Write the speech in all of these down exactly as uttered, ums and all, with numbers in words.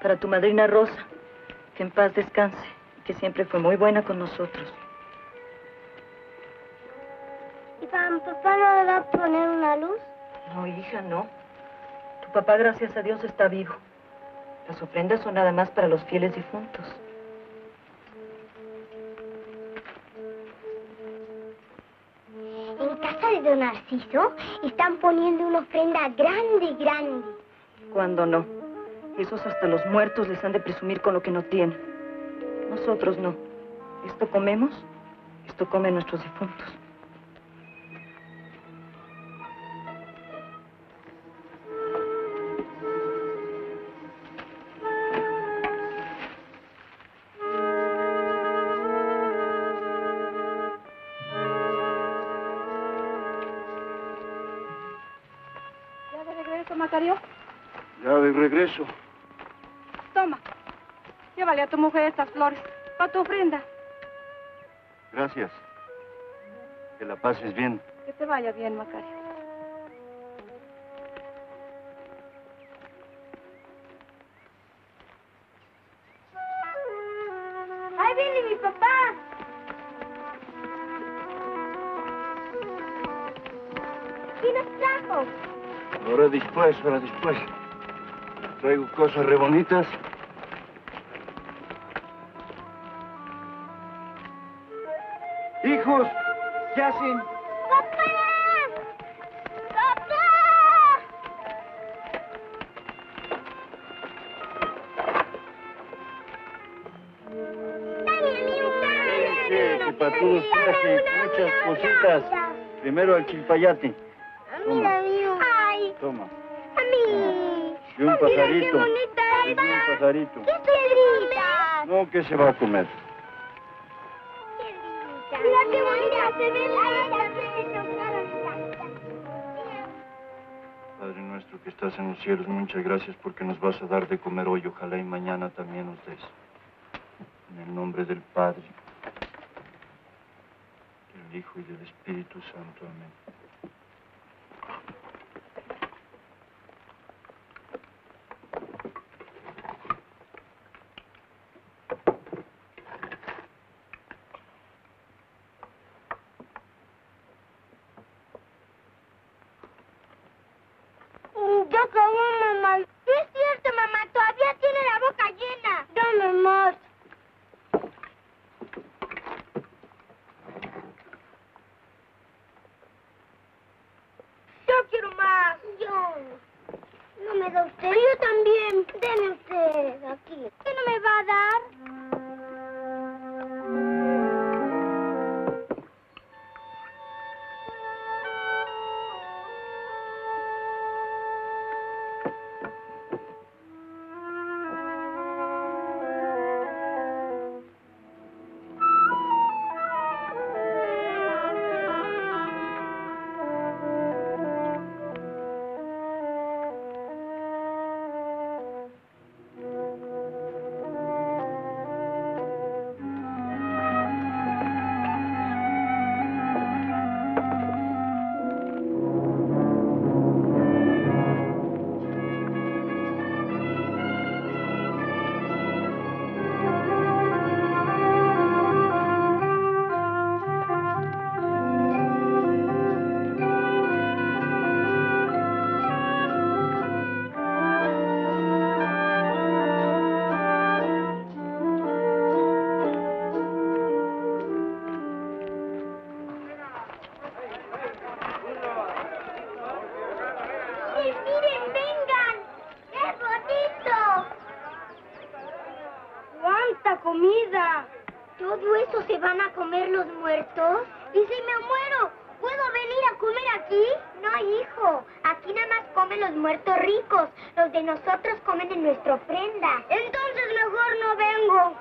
Para tu madrina Rosa, que en paz descanse, que siempre fue muy buena con nosotros. ¿Y para mi papá no le va a poner una luz? No, hija, no. Tu papá, gracias a Dios, está vivo. Las ofrendas son nada más para los fieles difuntos. En casa de don Narciso están poniendo una ofrenda grande, grande. ¿Cuándo no? Esos hasta los muertos les han de presumir con lo que no tienen. Nosotros no. Esto comemos, esto comen nuestros difuntos. ¿Ya de regreso, Macario? Ya de regreso. Toma, llévale a tu mujer estas flores, para tu ofrenda. Gracias. Que la pases bien. Que te vaya bien, Macario. ¡Ahí viene mi papá! ¿Qué nos trajo? Ahora después, ahora después. Traigo cosas re bonitas. ¡Hijos! ¿Qué hacen? ¡Papá! ¡Papá! ¡Dale, amigo! ¡Dale! Sí, que para todos traje muchas cositas. Primero al chilpayate. Mira, amigo. ¡Ay! Toma. ¡A mí! Y un Mira pajarito. qué bonita Y es. un pajarito. ¡Qué piedritas! No, ¿qué se va a comer? Mira qué bonita se ve la Padre nuestro que estás en los cielos, muchas gracias porque nos vas a dar de comer hoy. Ojalá y mañana también nos des. En el nombre del Padre, del Hijo y del Espíritu Santo. Amén. Yo como, mamá. No es cierto, mamá. Todavía tiene la boca llena. Dame más. Yo quiero más. Yo. No me da usted. Yo también. Deme usted aquí. ¿Qué no me va a dar? comida. ¿Todo eso se van a comer los muertos? ¿Y si me muero? ¿Puedo venir a comer aquí? No, hijo. Aquí nada más comen los muertos ricos. Los de nosotros comen en nuestra ofrenda. Entonces mejor no vengo.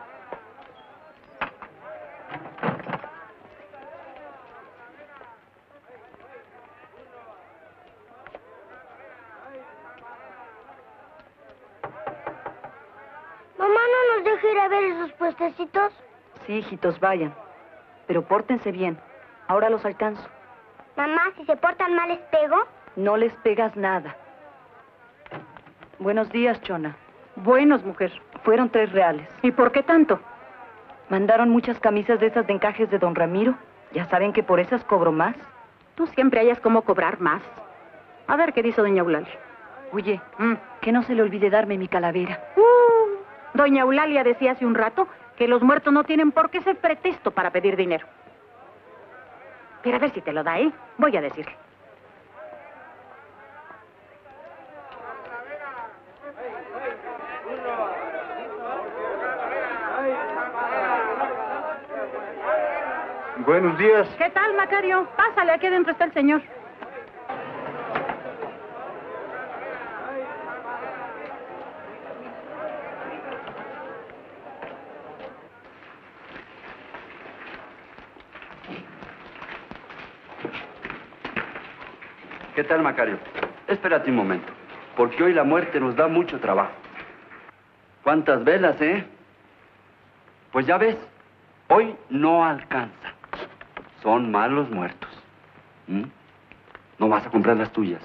Mamá, ¿no nos deja ir a ver esos puestecitos? Sí, hijitos, vayan. Pero pórtense bien. Ahora los alcanzo. Mamá, si se portan mal, ¿les pego? No les pegas nada. Buenos días, Chona. Buenos, mujer. Fueron tres reales. ¿Y por qué tanto? Mandaron muchas camisas de esas de encajes de don Ramiro. Ya saben que por esas cobro más. Tú siempre hayas cómo cobrar más. A ver qué dice doña Eulalia. Oye, Mm. que no se le olvide darme mi calavera. Uh, doña Eulalia decía hace un rato que los muertos no tienen por qué ser pretexto para pedir dinero. Pero a ver si te lo da, ¿eh? Voy a decirle. Buenos días. ¿Qué tal, Macario? Pásale, aquí adentro está el señor. ¿Qué tal, Macario? Espérate un momento, porque hoy la muerte nos da mucho trabajo. ¿Cuántas velas, eh? Pues ya ves, hoy no alcanza. Son malos muertos. ¿Mm? No vas a comprar las tuyas.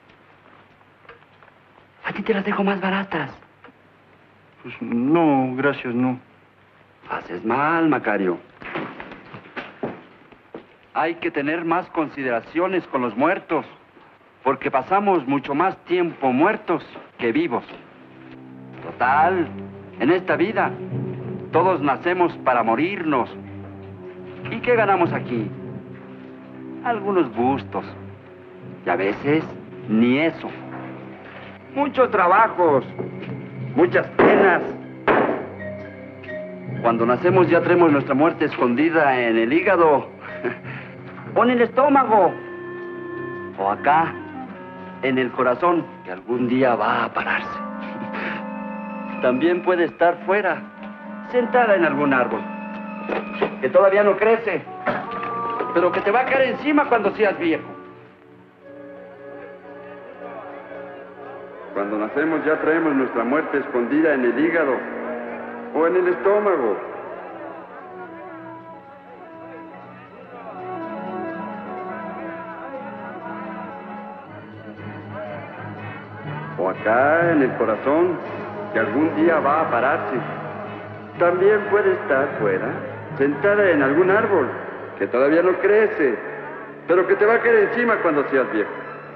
A ti te las dejo más baratas. Pues no, gracias, no. Haces mal, Macario. Hay que tener más consideraciones con los muertos, porque pasamos mucho más tiempo muertos que vivos. Total, en esta vida, todos nacemos para morirnos. ¿Y qué ganamos aquí? Algunos gustos. Y a veces, ni eso. Muchos trabajos, muchas penas. Cuando nacemos ya traemos nuestra muerte escondida en el hígado, o en el estómago, o acá, en el corazón, que algún día va a pararse. También puede estar fuera, sentada en algún árbol, que todavía no crece, pero que te va a caer encima cuando seas viejo. Cuando nacemos ya traemos nuestra muerte escondida en el hígado o en el estómago. O acá en el corazón, que algún día va a pararse. También puede estar fuera, sentada en algún árbol, que todavía no crece, pero que te va a caer encima cuando seas viejo.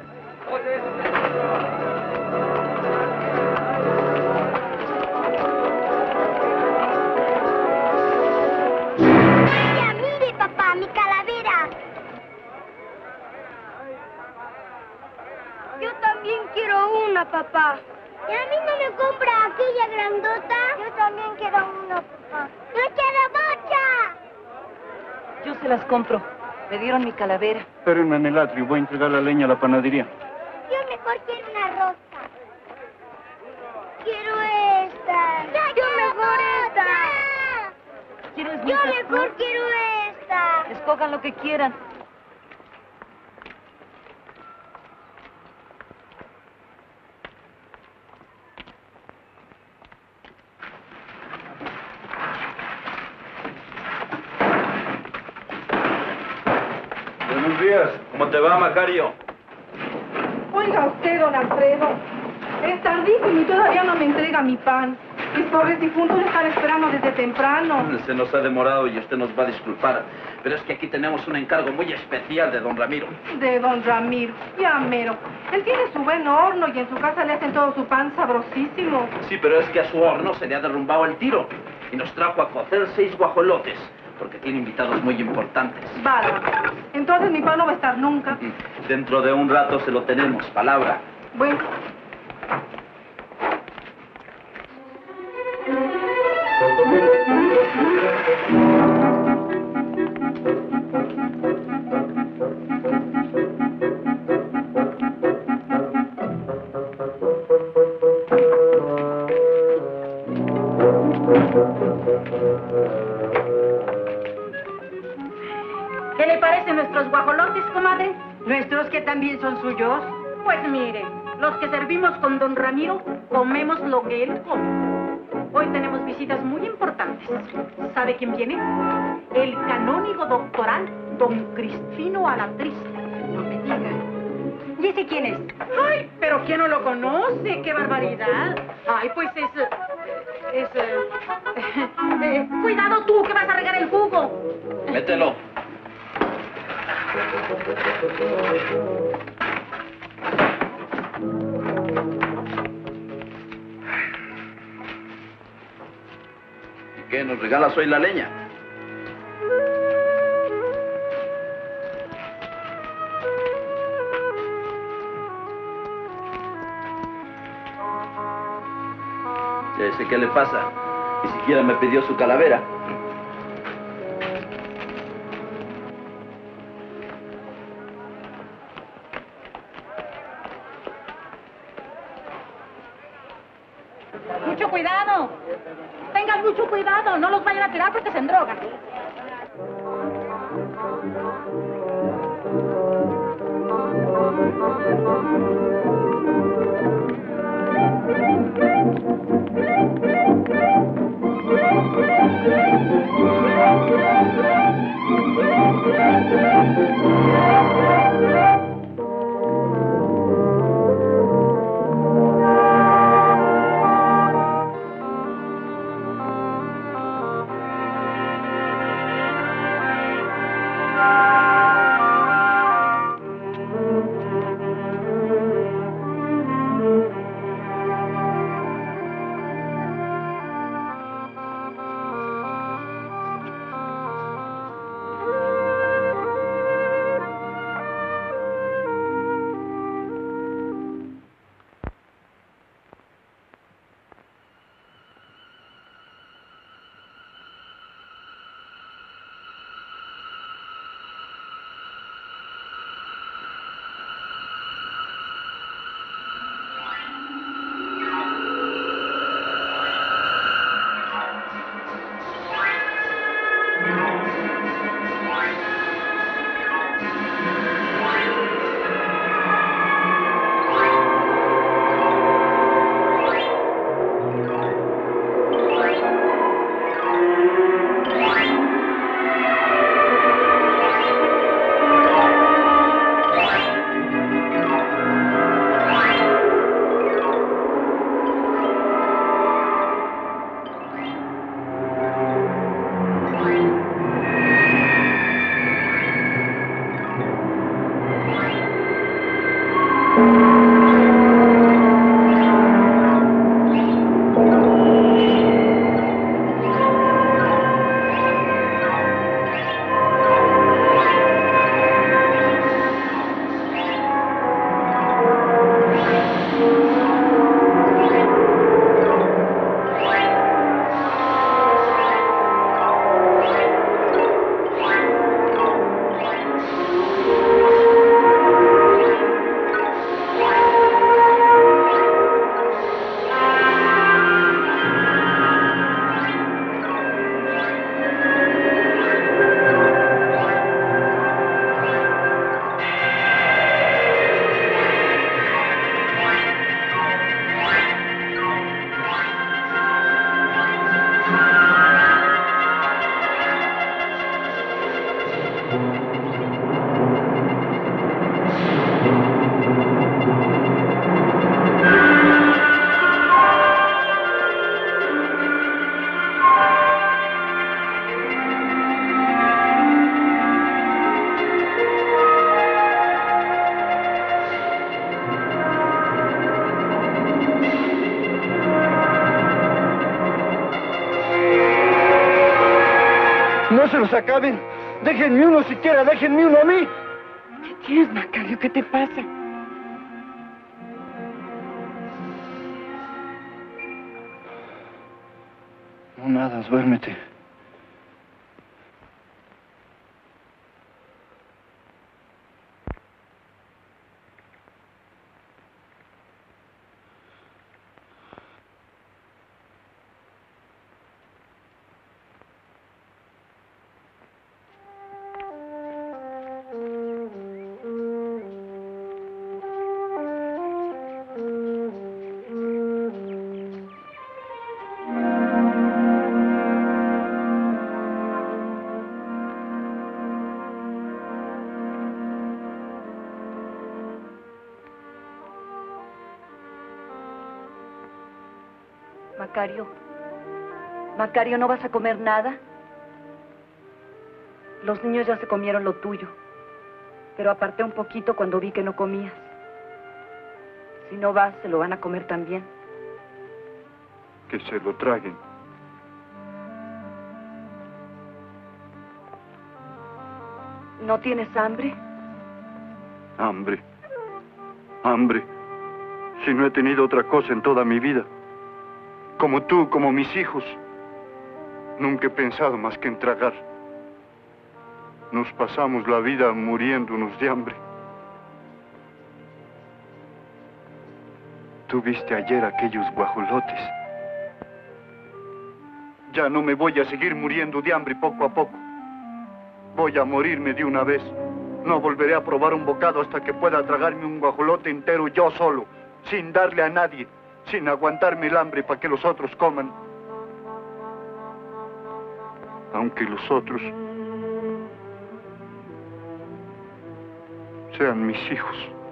Vaya, mire, papá, mi calavera. Yo también quiero una, papá. ¿Y a mí no me compra aquella grandota? Yo también quiero una, papá. ¡Yo quiero mucha! Yo se las compro. Me dieron mi calavera. Espérenme en el atrio, voy a entregar la leña a la panadería. Yo mejor quiero una rosa. Quiero esta. Yo mejor esta. ¿Quieres Yo muchas mejor flores? quiero esta. Escojan lo que quieran. Buenos días. ¿Cómo te va, Macario? Oiga usted, don Alfredo. Es tardísimo y todavía no me entrega mi pan. Mis pobres difuntos le están esperando desde temprano. Se nos ha demorado y usted nos va a disculpar, pero es que aquí tenemos un encargo muy especial de don Ramiro. De don Ramiro. Ya mero. Él tiene su buen horno y en su casa le hacen todo su pan sabrosísimo. Sí, pero es que a su horno se le ha derrumbado el tiro y nos trajo a cocer seis guajolotes, porque tiene invitados muy importantes. Bárbaro. Entonces mi pan no va a estar nunca. Dentro de un rato se lo tenemos, palabra. Bueno. ¿Qué le parecen nuestros guajolotes, comadre? ¿Nuestros que también son suyos? Pues mire, los que servimos con don Ramiro, comemos lo que él come. Hoy tenemos visitas muy importantes. ¿Sabe quién viene? El canónigo doctoral, don Cristino Alatriste. No me diga. ¿Y ese quién es? Ay, pero ¿quién no lo conoce? ¡Qué barbaridad! Ay, pues es... es... eh, eh, cuidado tú, que vas a regar el jugo. Mételo. ¿Y qué? ¿Nos regalas hoy la leña? Ya sé qué le pasa. Ni siquiera me pidió su calavera. Mucho cuidado. Tengan mucho cuidado. No los vayan a tirar porque se endrogan. No se los acaben. Déjenme uno siquiera, déjenme uno a mí. ¿Qué tienes, Macario? ¿Qué te pasa? No, nada, duérmete. Macario. Macario, ¿no vas a comer nada? Los niños ya se comieron lo tuyo, pero aparté un poquito cuando vi que no comías. Si no vas, se lo van a comer también. Que se lo traguen. ¿No tienes hambre? Hambre. Hambre. Si no he tenido otra cosa en toda mi vida. Como tú, como mis hijos. Nunca he pensado más que en tragar. Nos pasamos la vida muriéndonos de hambre. Tú viste ayer aquellos guajolotes. Ya no me voy a seguir muriendo de hambre poco a poco. Voy a morirme de una vez. No volveré a probar un bocado hasta que pueda tragarme un guajolote entero yo solo, sin darle a nadie, sin aguantarme el hambre para que los otros coman. Aunque los otros sean mis hijos.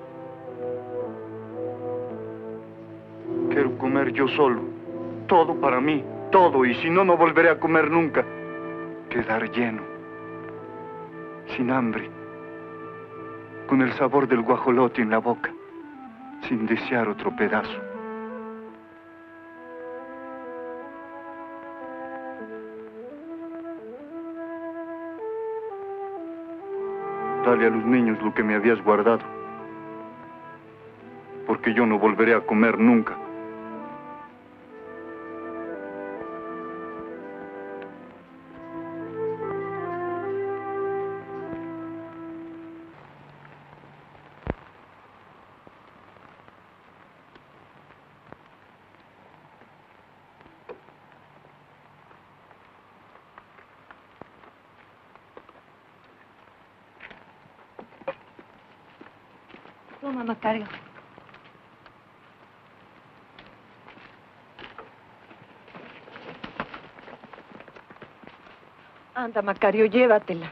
Quiero comer yo solo, todo para mí, todo, y si no, no volveré a comer nunca. Quedar lleno, sin hambre, con el sabor del guajolote en la boca, sin desear otro pedazo. Dale a los niños lo que me habías guardado, porque yo no volveré a comer nunca. Toma, Macario. Anda, Macario, llévatela.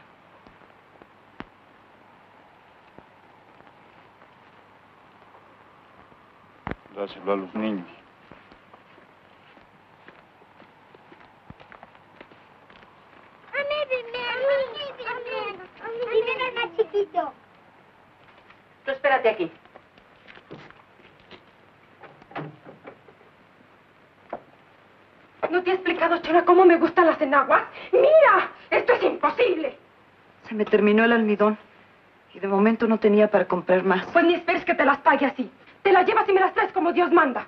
Dáselo a los niños. A mí, dime, a mí, dime. Dime al más chiquito. Tú espérate aquí. ¿No te he explicado, Chona, cómo me gustan las enaguas? ¡Mira! ¡Esto es imposible! Se me terminó el almidón y de momento no tenía para comprar más. Pues ni esperes que te las pague así. Te las llevas y me las traes como Dios manda.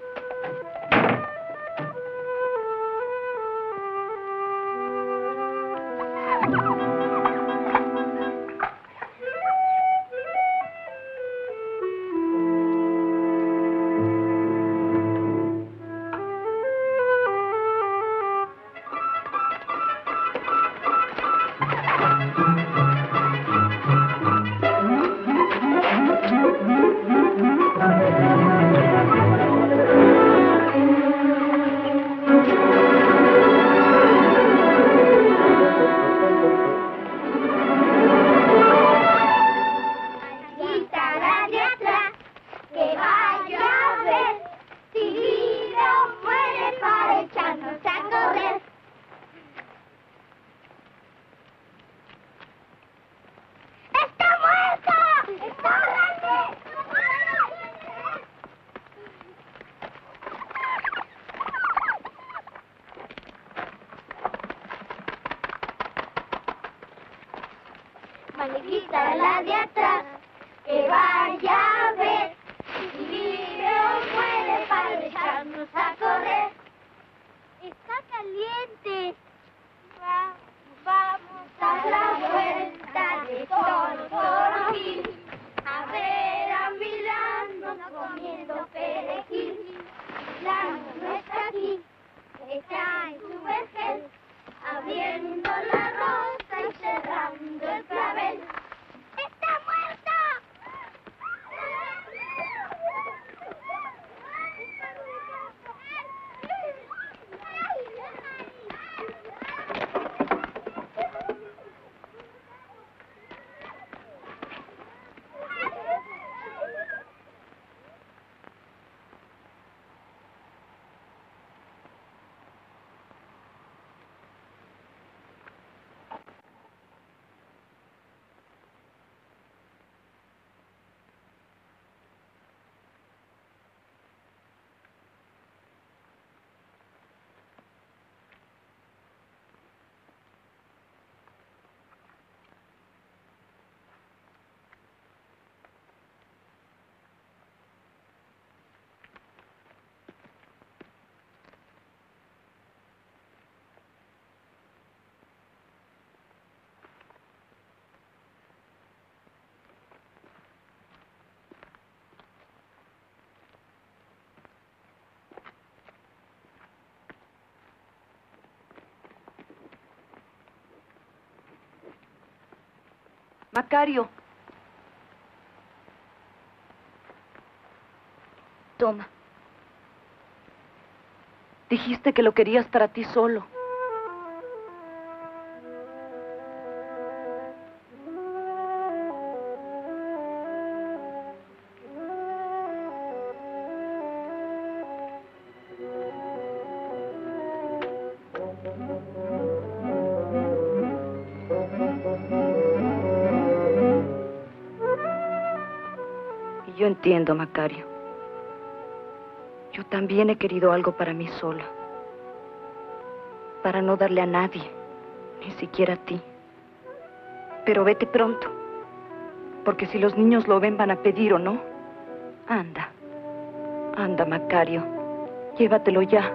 Maniguita la de atrás, que vaya a ver si vive o muere para echarnos a correr. Está caliente. Va, vamos a la vuelta de Toro Toro Gil, a ver a Milano comiendo perejil. Milano no está aquí, está en su vergel, abriendo la rosa y cerrando el clavel. ¡Está muerto! Macario. Toma. Dijiste que lo querías para ti solo. Y yo entiendo, Macario. Yo también he querido algo para mí sola. Para no darle a nadie, ni siquiera a ti. Pero vete pronto. Porque si los niños lo ven van a pedir, ¿o no? Anda. Anda, Macario. Llévatelo ya.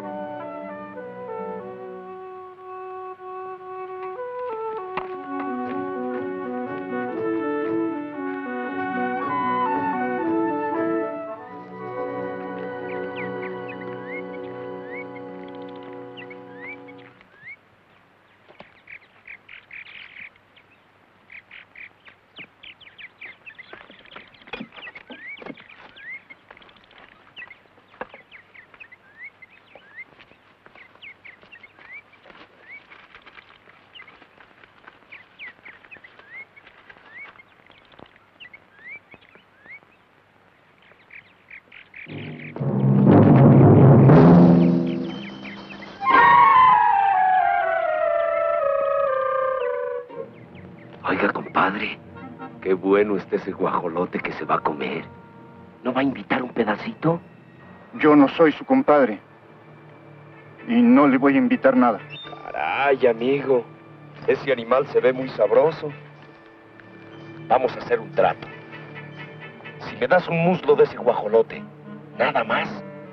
Oiga, compadre, qué bueno está ese guajolote que se va a comer. ¿No va a invitar un pedacito? Yo no soy su compadre. Y no le voy a invitar nada. Caray, amigo. Ese animal se ve muy sabroso. Vamos a hacer un trato. Si me das un muslo de ese guajolote, nada más,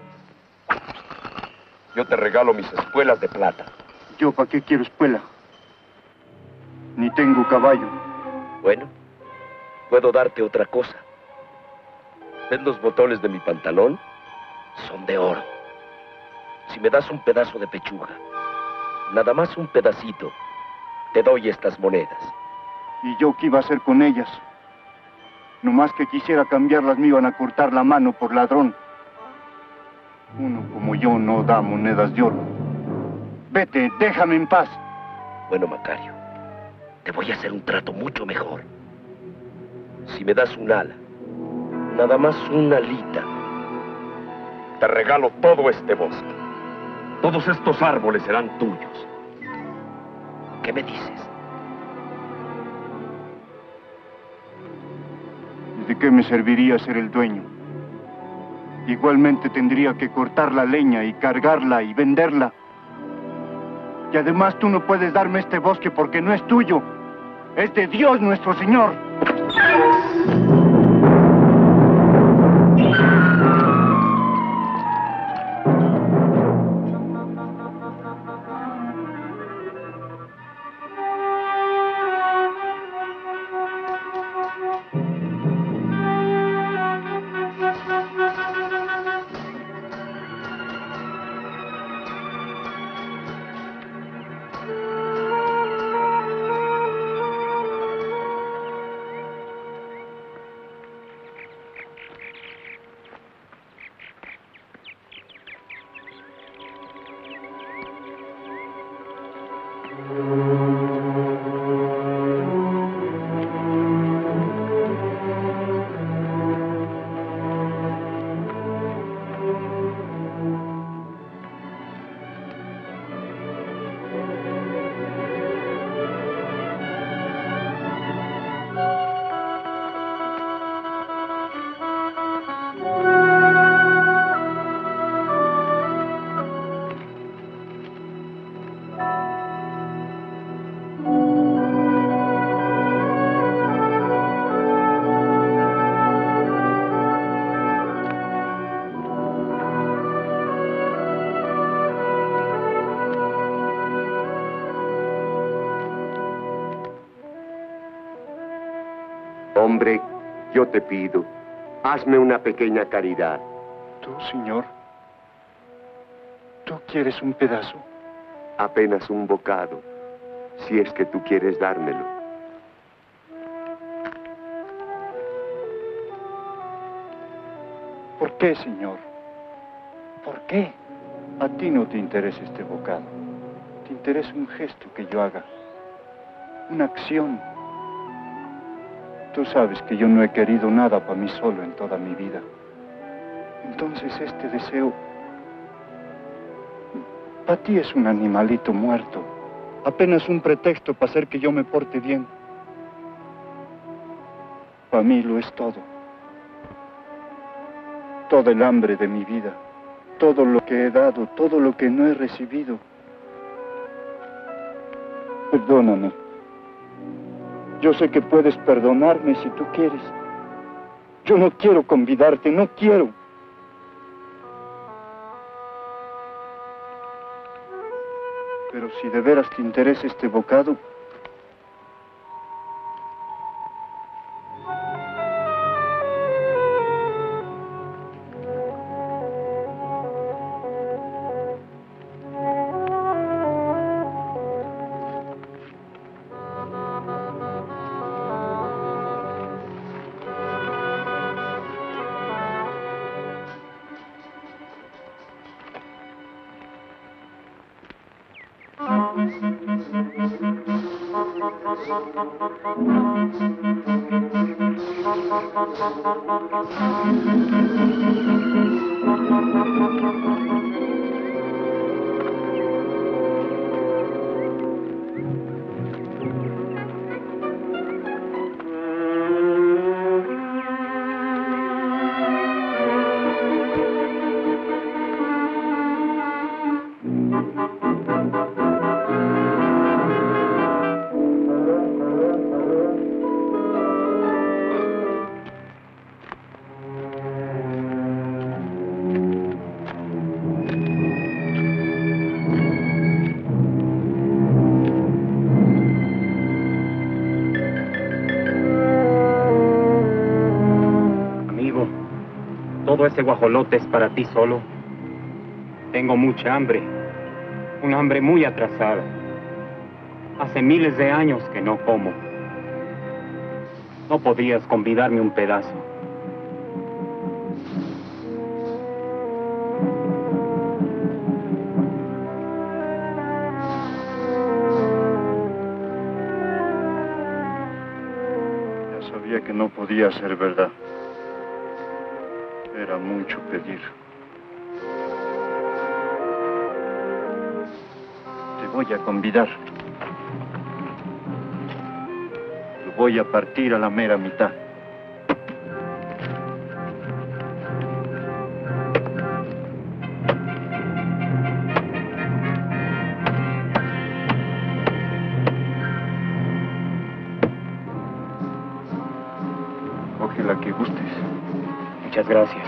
yo te regalo mis espuelas de plata. ¿Yo para qué quiero espuela? Ni tengo caballo. Bueno, puedo darte otra cosa. ¿Ves los botones de mi pantalón? Son de oro. Si me das un pedazo de pechuga, nada más un pedacito, te doy estas monedas. ¿Y yo qué iba a hacer con ellas? Nomás que quisiera cambiarlas me iban a cortar la mano por ladrón. Uno como yo no da monedas de oro. Vete, déjame en paz. Bueno, Macario, te voy a hacer un trato mucho mejor. Si me das un ala, nada más una alita, te regalo todo este bosque. Todos estos árboles serán tuyos. ¿Qué me dices? ¿De qué me serviría ser el dueño? Igualmente tendría que cortar la leña y cargarla y venderla. Y además tú no puedes darme este bosque porque no es tuyo. Es de Dios nuestro Señor. Hombre, yo te pido, hazme una pequeña caridad. ¿Tú, señor? ¿Tú quieres un pedazo? Apenas un bocado, si es que tú quieres dármelo. qué, señor? ¿Por qué? A ti no te interesa este bocado. Te interesa un gesto que yo haga. Una acción. Tú sabes que yo no he querido nada para mí solo en toda mi vida. Entonces este deseo... para ti es un animalito muerto. Apenas un pretexto para hacer que yo me porte bien. Para mí lo es todo. Todo el hambre de mi vida. Todo lo que he dado, todo lo que no he recibido. Perdóname. Yo sé que puedes perdonarme si tú quieres. Yo no quiero convidarte, no quiero. Pero si de veras te interesa este bocado... Todo ese guajolote es para ti solo. Tengo mucha hambre, un hambre muy atrasada. Hace miles de años que no como. ¿No podrías convidarme un pedazo? Ya sabía que no podía ser verdad. Era mucho pedir. Te voy a convidar. Lo voy a partir a la mera mitad. Coge la que gustes. Muchas gracias.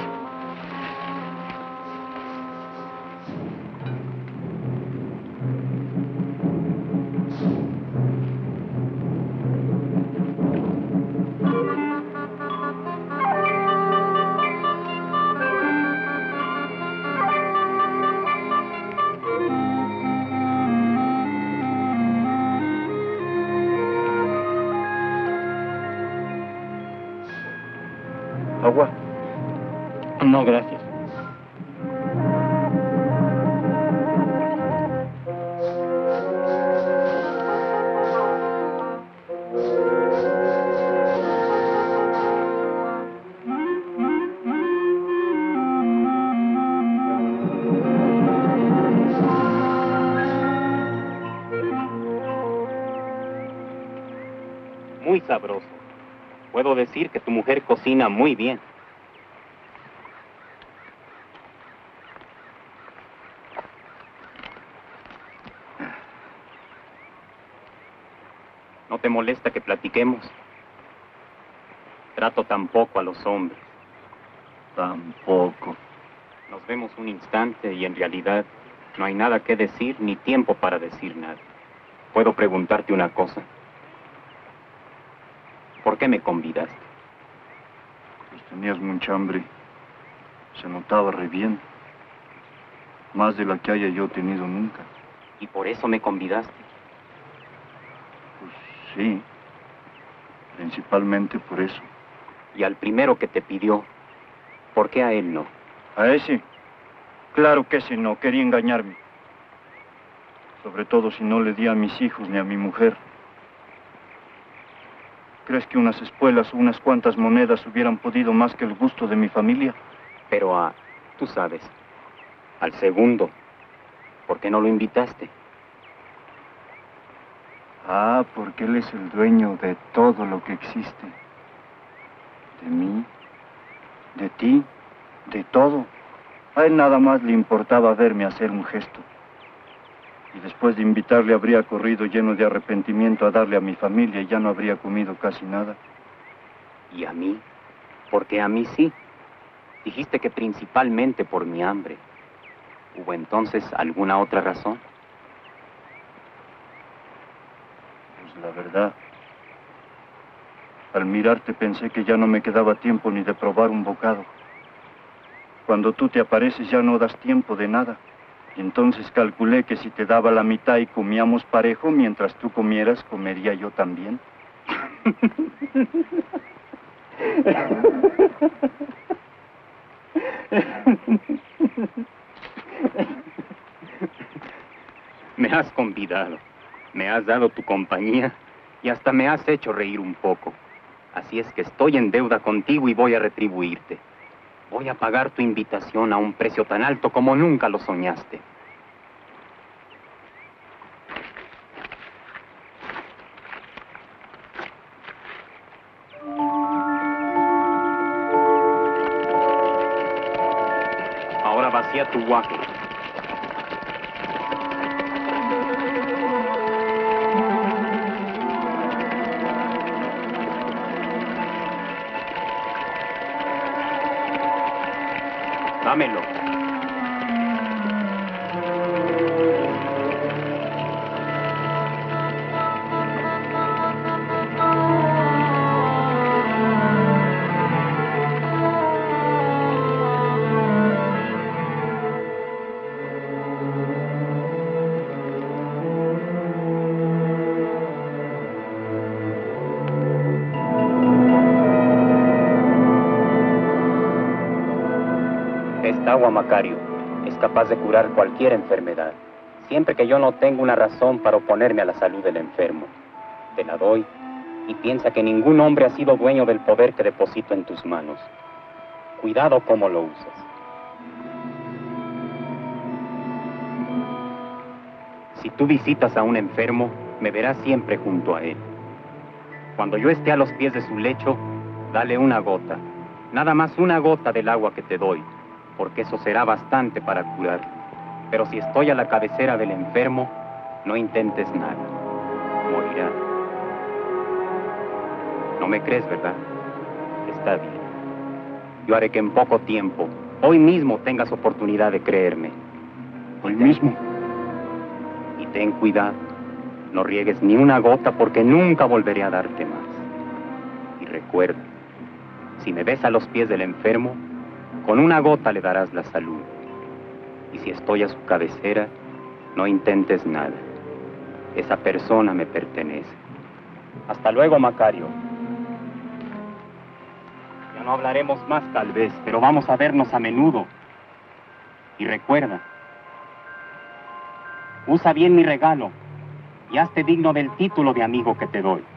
Agua. No, gracias. Muy sabroso. Puedo decir que tu mujer cocina muy bien. ¿No te molesta que platiquemos? Trato tan poco a los hombres. Tampoco. Nos vemos un instante y en realidad no hay nada que decir ni tiempo para decir nada. ¿Puedo preguntarte una cosa? ¿Por qué me convidaste? Pues tenías mucha hambre. Se notaba re bien. Más de la que haya yo tenido nunca. ¿Y por eso me convidaste? Pues sí. Principalmente por eso. Y al primero que te pidió, ¿por qué a él no? A ese, claro que ese no, quería engañarme. Sobre todo si no le di a mis hijos ni a mi mujer. ¿Crees que unas espuelas o unas cuantas monedas hubieran podido más que el gusto de mi familia? Pero a, tú sabes, al segundo, ¿por qué no lo invitaste? Ah, porque él es el dueño de todo lo que existe. De mí, de ti, de todo. A él nada más le importaba verme hacer un gesto. Y después de invitarle habría corrido lleno de arrepentimiento a darle a mi familia y ya no habría comido casi nada. ¿Y a mí? Porque a mí sí. Dijiste que principalmente por mi hambre. ¿Hubo entonces alguna otra razón? Pues la verdad, al mirarte pensé que ya no me quedaba tiempo ni de probar un bocado. Cuando tú te apareces ya no das tiempo de nada. Y entonces calculé que si te daba la mitad y comíamos parejo, mientras tú comieras, comería yo también. Me has convidado, me has dado tu compañía y hasta me has hecho reír un poco. Así es que estoy en deuda contigo y voy a retribuirte. Voy a pagar tu invitación a un precio tan alto como nunca lo soñaste. Ahora vacía tu guaje. Dámelo. Esta agua, Macario, es capaz de curar cualquier enfermedad, siempre que yo no tenga una razón para oponerme a la salud del enfermo. Te la doy y piensa que ningún hombre ha sido dueño del poder que deposito en tus manos. Cuidado cómo lo usas. Si tú visitas a un enfermo, me verás siempre junto a él. Cuando yo esté a los pies de su lecho, dale una gota, nada más una gota del agua que te doy, porque eso será bastante para curarlo. Pero si estoy a la cabecera del enfermo, no intentes nada. Morirá. No me crees, ¿verdad? Está bien. Yo haré que en poco tiempo, hoy mismo, tengas oportunidad de creerme. ¿Hoy mismo? Y ten cuidado. No riegues ni una gota porque nunca volveré a darte más. Y recuerda, si me ves a los pies del enfermo, con una gota le darás la salud. Y si estoy a su cabecera, no intentes nada. Esa persona me pertenece. Hasta luego, Macario. Ya no hablaremos más tal vez, pero vamos a vernos a menudo. Y recuerda, usa bien mi regalo y hazte digno del título de amigo que te doy.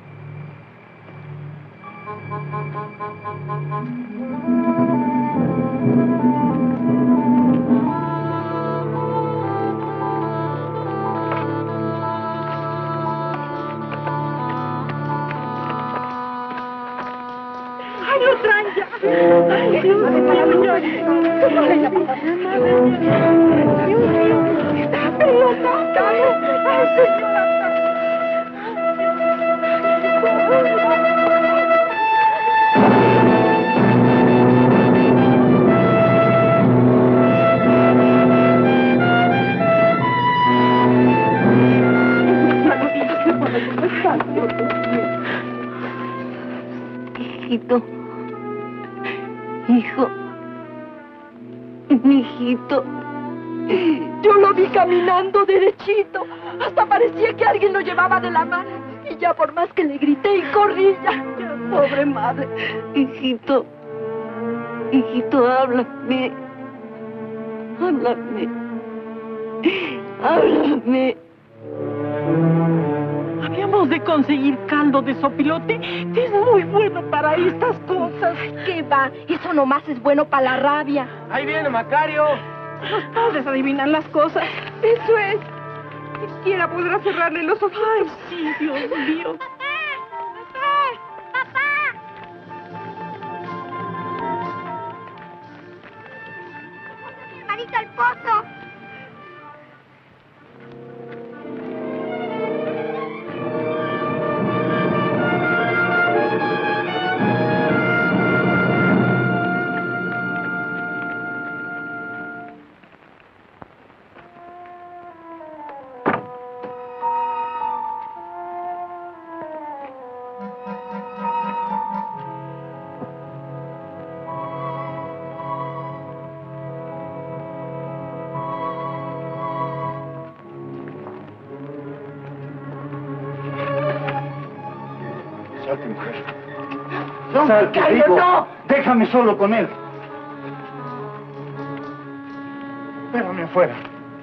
¡Ay, lo traen ya! ¡Ay, Dios mío! ¡Está pelota! ¡Ay, señora! Hijito, hijo, mi hijito, Yo lo vi caminando derechito. Hasta parecía que alguien lo llevaba de la mano. Y ya por más que le grité y corrí, ya, ya, pobre madre. hijito, hijito, háblame. Háblame. Háblame. Habíamos de conseguir caldo de sopilote. Es muy bueno para estas cosas. ¿Qué va? Eso nomás es bueno para la rabia. Ahí viene Macario. Los padres adivinan las cosas. Eso es. Siquiera podrá cerrarle los ojos. Ay, sí, Dios mío. ¡Hermanito al pozo! Salte, mujer. No, Salte, Macario, digo. No. Déjame solo con él. Espérame afuera.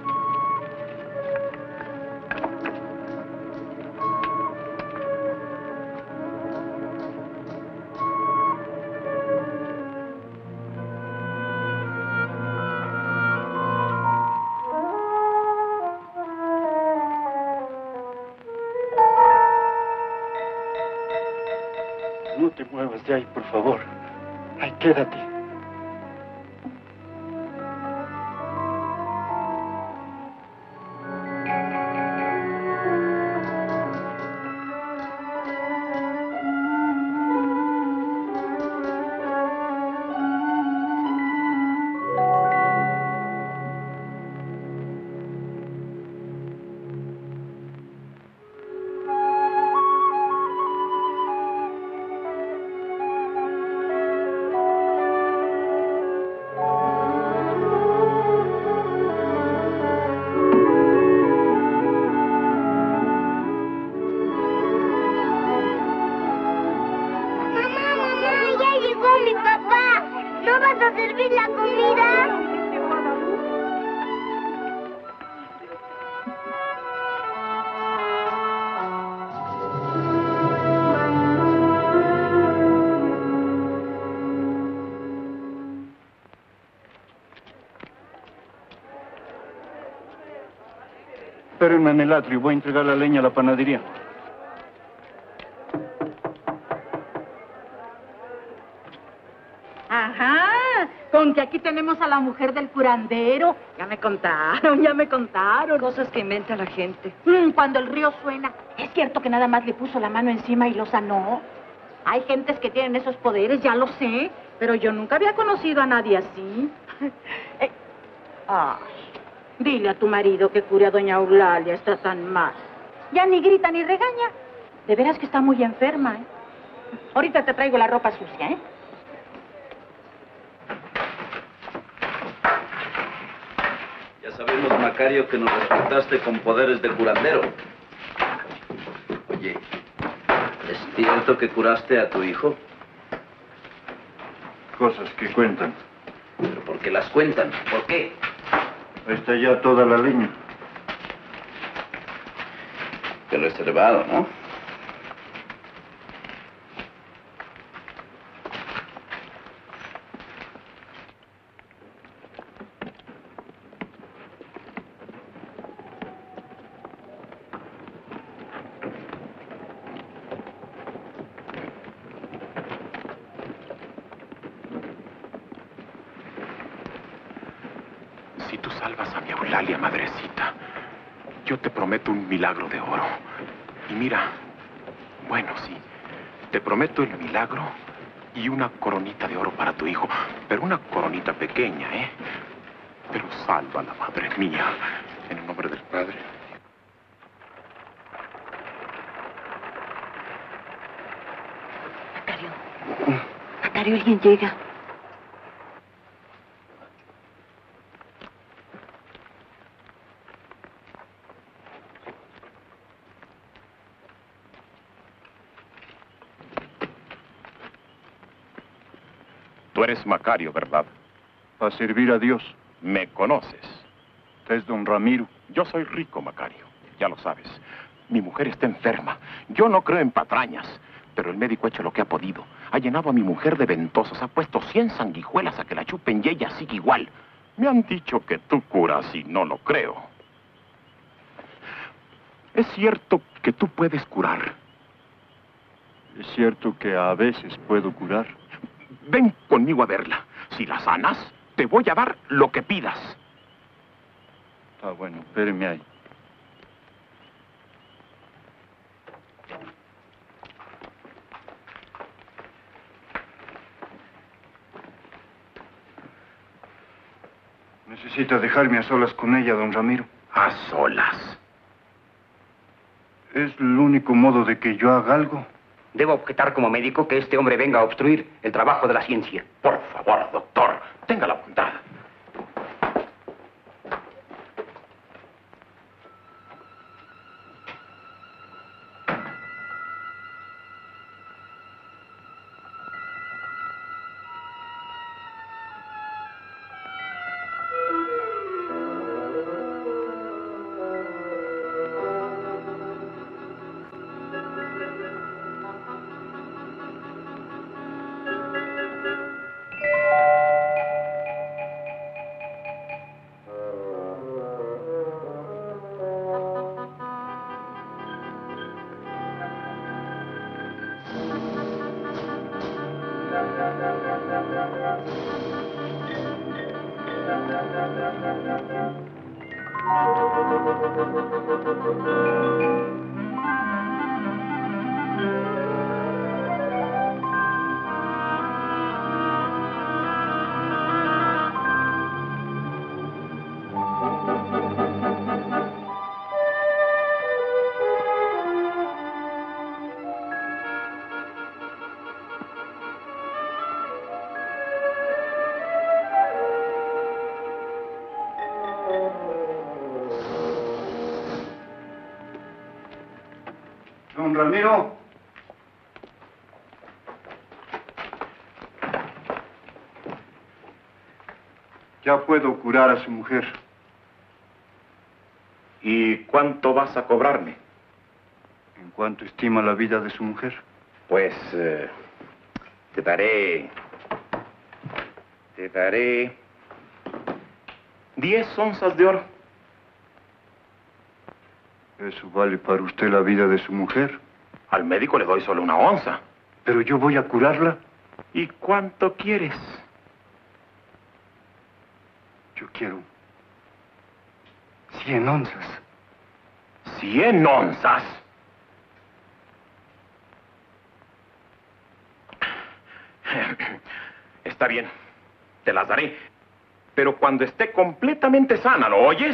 No te muevas de ahí, por favor. Ahí quédate. servir la comida? Espérenme en el atrio, voy a entregar la leña a la panadería. Ajá, con que aquí tenemos a la mujer del curandero. Ya me contaron, ya me contaron. Cosas que inventa la gente. Mm, cuando el río suena, ¿es cierto que nada más le puso la mano encima y lo sanó? Hay gentes que tienen esos poderes, ya lo sé, pero yo nunca había conocido a nadie así. eh, ay, dile a tu marido que cure a doña Eulalia, está tan mal. Ya ni grita ni regaña. De veras que está muy enferma, ¿eh? Ahorita te traigo la ropa sucia, ¿eh? Ya sabemos, Macario, que nos respetaste con poderes de curandero. Oye, ¿es cierto que curaste a tu hijo? Cosas que cuentan. ¿Pero por qué las cuentan? ¿Por qué? Ahí está ya toda la leña. Te lo he observado, ¿no? Si tú salvas a mi Eulalia, madrecita, yo te prometo un milagro de oro. Y mira, bueno, sí, te prometo el milagro y una coronita de oro para tu hijo. Pero una coronita pequeña, ¿eh? Pero sálvala, madre mía, en el nombre del Padre. Macario, Macario, alguien llega. Tú eres Macario, ¿verdad? A servir a Dios. Me conoces. Usted es don Ramiro. Yo soy rico, Macario. Ya lo sabes. Mi mujer está enferma. Yo no creo en patrañas. Pero el médico ha hecho lo que ha podido. Ha llenado a mi mujer de ventosos. Ha puesto cien sanguijuelas a que la chupen y ella sigue igual. Me han dicho que tú curas y no lo creo. ¿Es cierto que tú puedes curar? Es cierto que a veces puedo curar. Ven conmigo a verla. Si la sanas, te voy a dar lo que pidas. Ah, bueno, espéreme ahí. Necesita dejarme a solas con ella, don Ramiro. ¿A solas? Es el único modo de que yo haga algo. Debo objetar como médico que este hombre venga a obstruir el trabajo de la ciencia. Por favor, doctor, tenga la bondad. Don Ramiro. Ya puedo curar a su mujer. ¿Y cuánto vas a cobrarme? ¿En cuánto estima la vida de su mujer? Pues eh, te daré... Te daré... Diez onzas de oro. ¿Eso vale para usted la vida de su mujer? Al médico le doy solo una onza. Pero yo voy a curarla. ¿Y cuánto quieres? Yo quiero... Cien onzas. ¿Cien onzas? Está bien, te las daré. Pero cuando esté completamente sana, ¿lo oyes?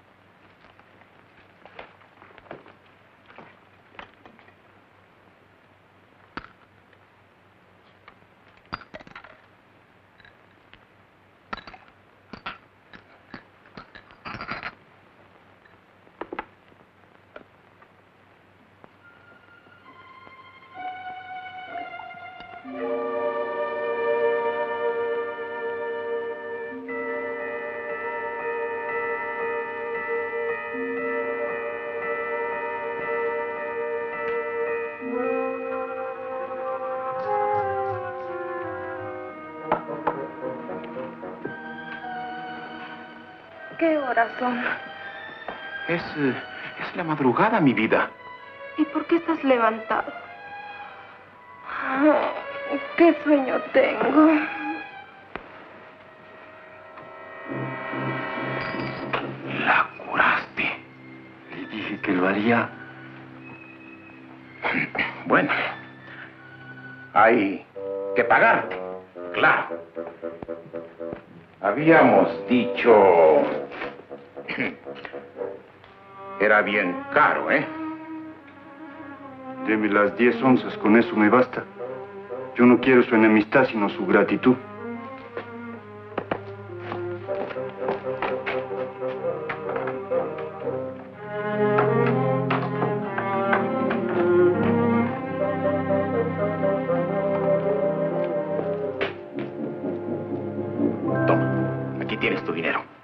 ¿Qué horas son? Es, eh, es la madrugada, mi vida. ¿Y por qué estás levantado? Oh, qué sueño tengo. La curaste. Le dije que lo haría. Bueno, hay que pagarte, claro. Habíamos dicho... Era bien caro, ¿eh? Deme las diez onzas, con eso me basta. Yo no quiero su enemistad, sino su gratitud. Toma, aquí tienes tu dinero.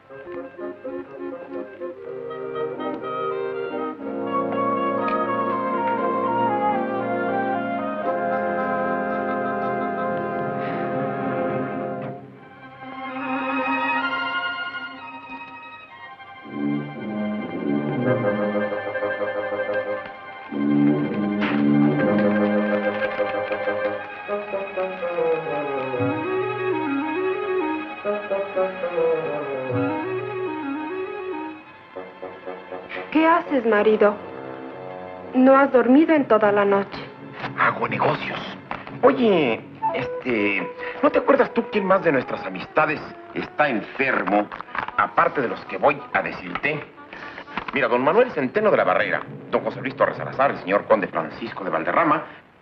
haces, marido? No has dormido en toda la noche. Hago negocios. Oye, este... ¿no te acuerdas tú quién más de nuestras amistades está enfermo, aparte de los que voy a decirte? Mira, don Manuel Centeno de la Barrera, don José Luis Torres Salazar, el señor conde Francisco de Valderrama.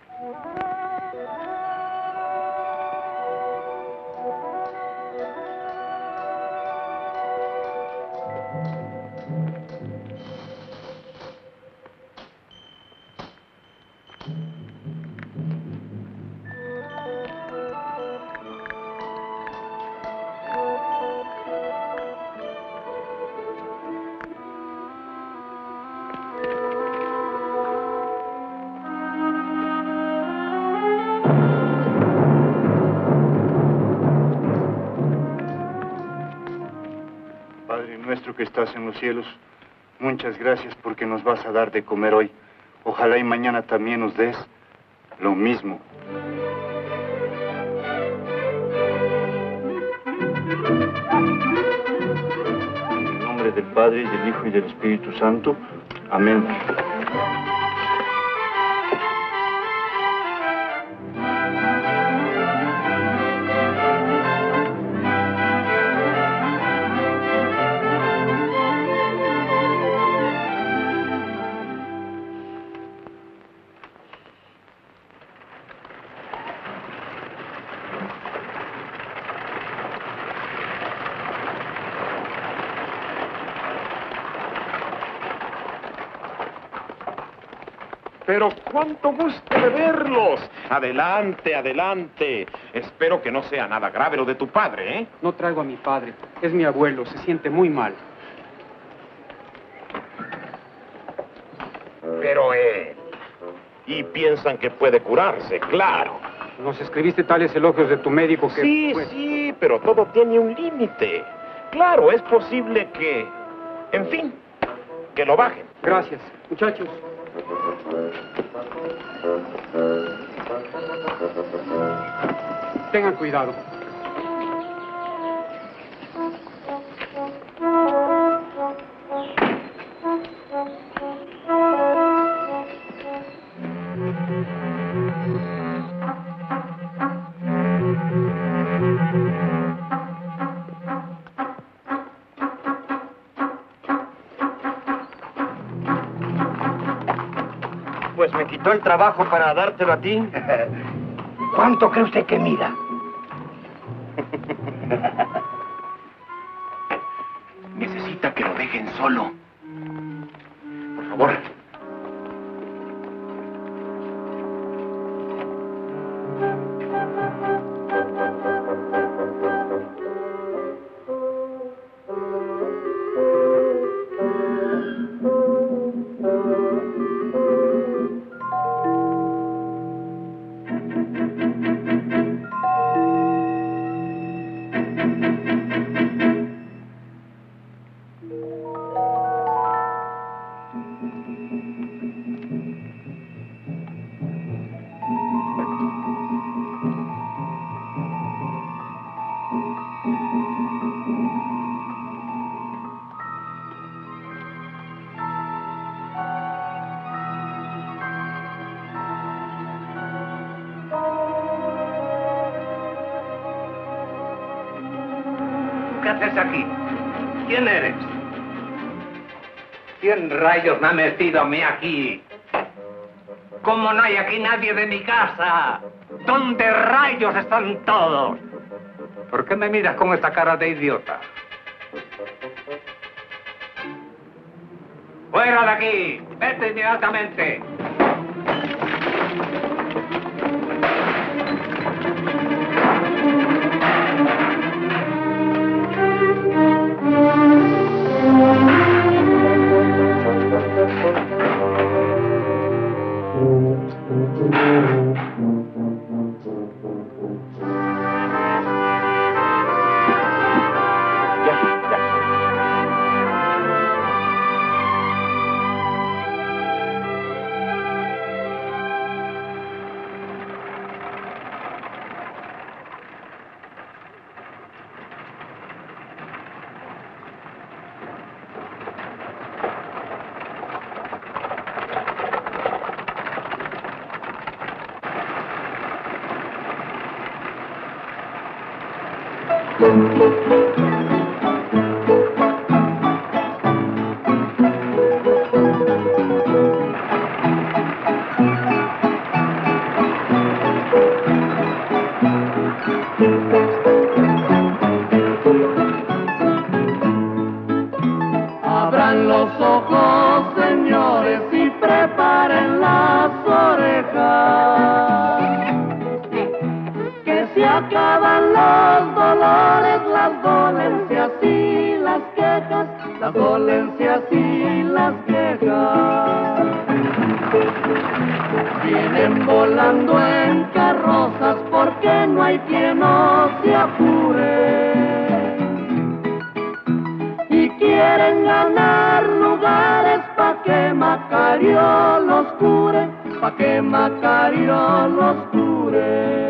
Nuestro que estás en los cielos, muchas gracias porque nos vas a dar de comer hoy. Ojalá y mañana también nos des lo mismo. En el nombre del Padre, y del Hijo y del Espíritu Santo. Amén. Pero cuánto gusto de verlos. Adelante, adelante. Espero que no sea nada grave lo de tu padre, ¿eh? No traigo a mi padre. Es mi abuelo. Se siente muy mal. Pero él... y piensan que puede curarse, claro. Nos escribiste tales elogios de tu médico que... Sí, pues... sí, pero todo tiene un límite. Claro, es posible que... en fin, que lo bajen. Gracias. Muchachos. Tengan cuidado. Pues me quitó el trabajo para dártelo a ti. ¿Cuánto cree usted que mida? Necesita que lo dejen solo. Por favor. ¿Qué haces aquí? ¿Quién eres? ¿Quién rayos me ha metido a mí aquí? ¿Cómo no hay aquí nadie de mi casa? ¿Dónde rayos están todos? ¿Por qué me miras con esta cara de idiota? ¡Fuera de aquí! ¡Vete inmediatamente! Abran los ojos, señores, y preparen las orejas, que se acaban los dolores, las dolencias y las quejas, las dolencias y las quejas. Vienen volando en carrozas porque no hay quien no se apure, y quieren ganar lugares pa' que Macario los cure, pa' que Macario los cure.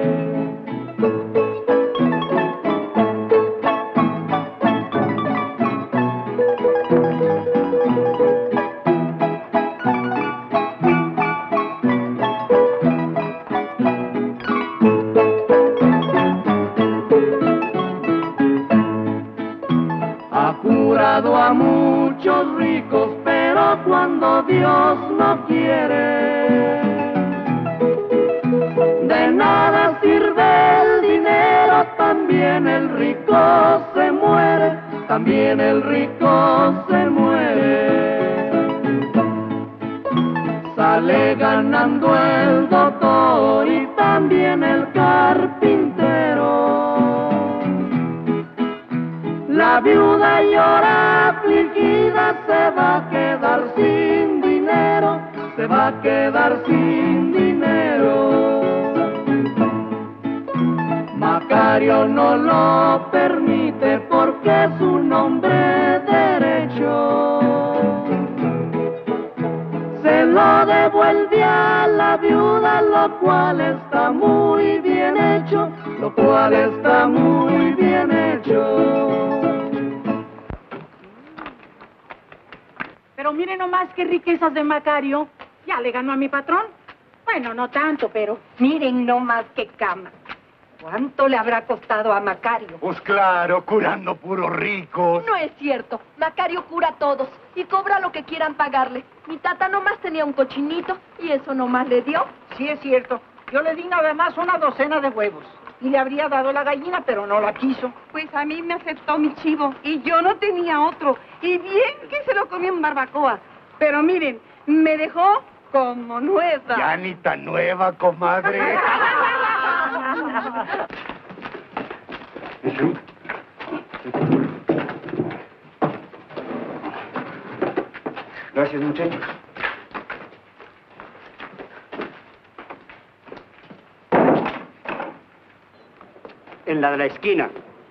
A muchos ricos, pero cuando Dios no quiere, de nada sirve el dinero, también el rico se muere, también el rico se muere. Sale ganando el doctor y también el carpintero. La viuda llora afligida, se va a quedar sin dinero, se va a quedar sin dinero. Macario no lo permite porque es un hombre derecho. Se lo devuelve a la viuda, lo cual está muy bien hecho, lo cual está muy bien hecho. Pero miren nomás qué riquezas de Macario. Ya le ganó a mi patrón. Bueno, no tanto, pero... Miren nomás qué cama. ¿Cuánto le habrá costado a Macario? Pues claro, curando puros ricos. No es cierto. Macario cura a todos y cobra lo que quieran pagarle. Mi tata nomás tenía un cochinito y eso nomás le dio. Sí, es cierto. Yo le di nada más una docena de huevos. Y le habría dado la gallina, pero no la quiso. Pues a mí me aceptó mi chivo y yo no tenía otro. Y bien que se lo comió en barbacoa. Pero miren, me dejó como nueva. Ya ni tan nueva, comadre. Gracias, muchachos. En la de la esquina.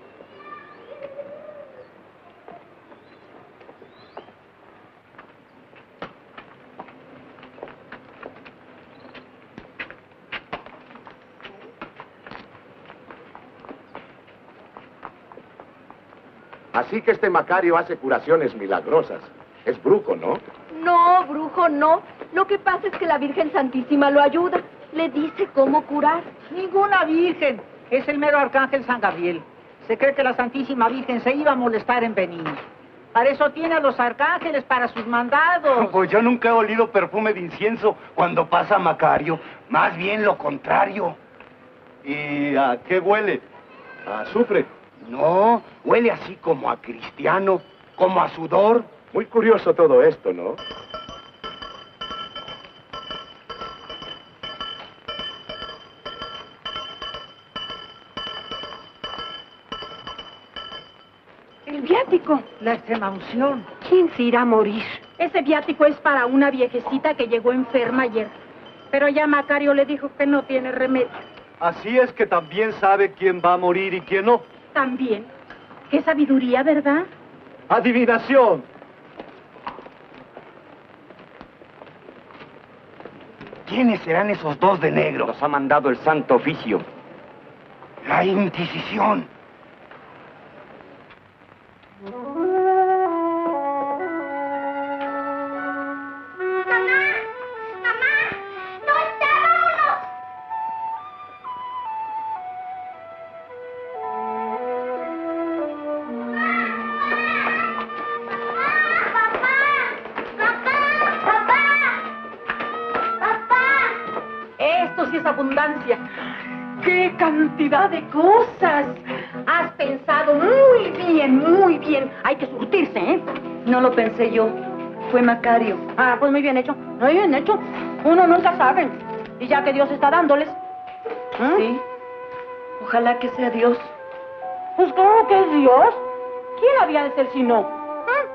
Así que este Macario hace curaciones milagrosas. Es brujo, ¿no? No, brujo, no. Lo que pasa es que la Virgen Santísima lo ayuda. Le dice cómo curar. Ninguna virgen. Es el mero arcángel San Gabriel. Se cree que la Santísima Virgen se iba a molestar en venir. Para eso tiene a los arcángeles, para sus mandados. Pues yo nunca he olido perfume de incienso cuando pasa Macario. Más bien lo contrario. ¿Y a qué huele? ¿A azufre? No, huele así como a cristiano, como a sudor. Muy curioso todo esto, ¿no? El viático. La extrema unción. ¿Quién se irá a morir? Ese viático es para una viejecita que llegó enferma ayer. Pero ya Macario le dijo que no tiene remedio. Así es que también sabe quién va a morir y quién no. También. Qué sabiduría, ¿verdad? Adivinación. ¿Quiénes serán esos dos de negro? Los ha mandado el Santo Oficio. La Inquisición. gastos y esa abundancia? ¡Qué cantidad de cosas! Has pensado muy bien, muy bien. Hay que surtirse, ¿eh? No lo pensé yo. Fue Macario. Ah, pues muy bien hecho. Muy bien hecho. Uno nunca sabe. Y ya que Dios está dándoles. ¿eh? Sí. Ojalá que sea Dios. Pues claro que es Dios. ¿Quién había de ser si no? ¿Eh?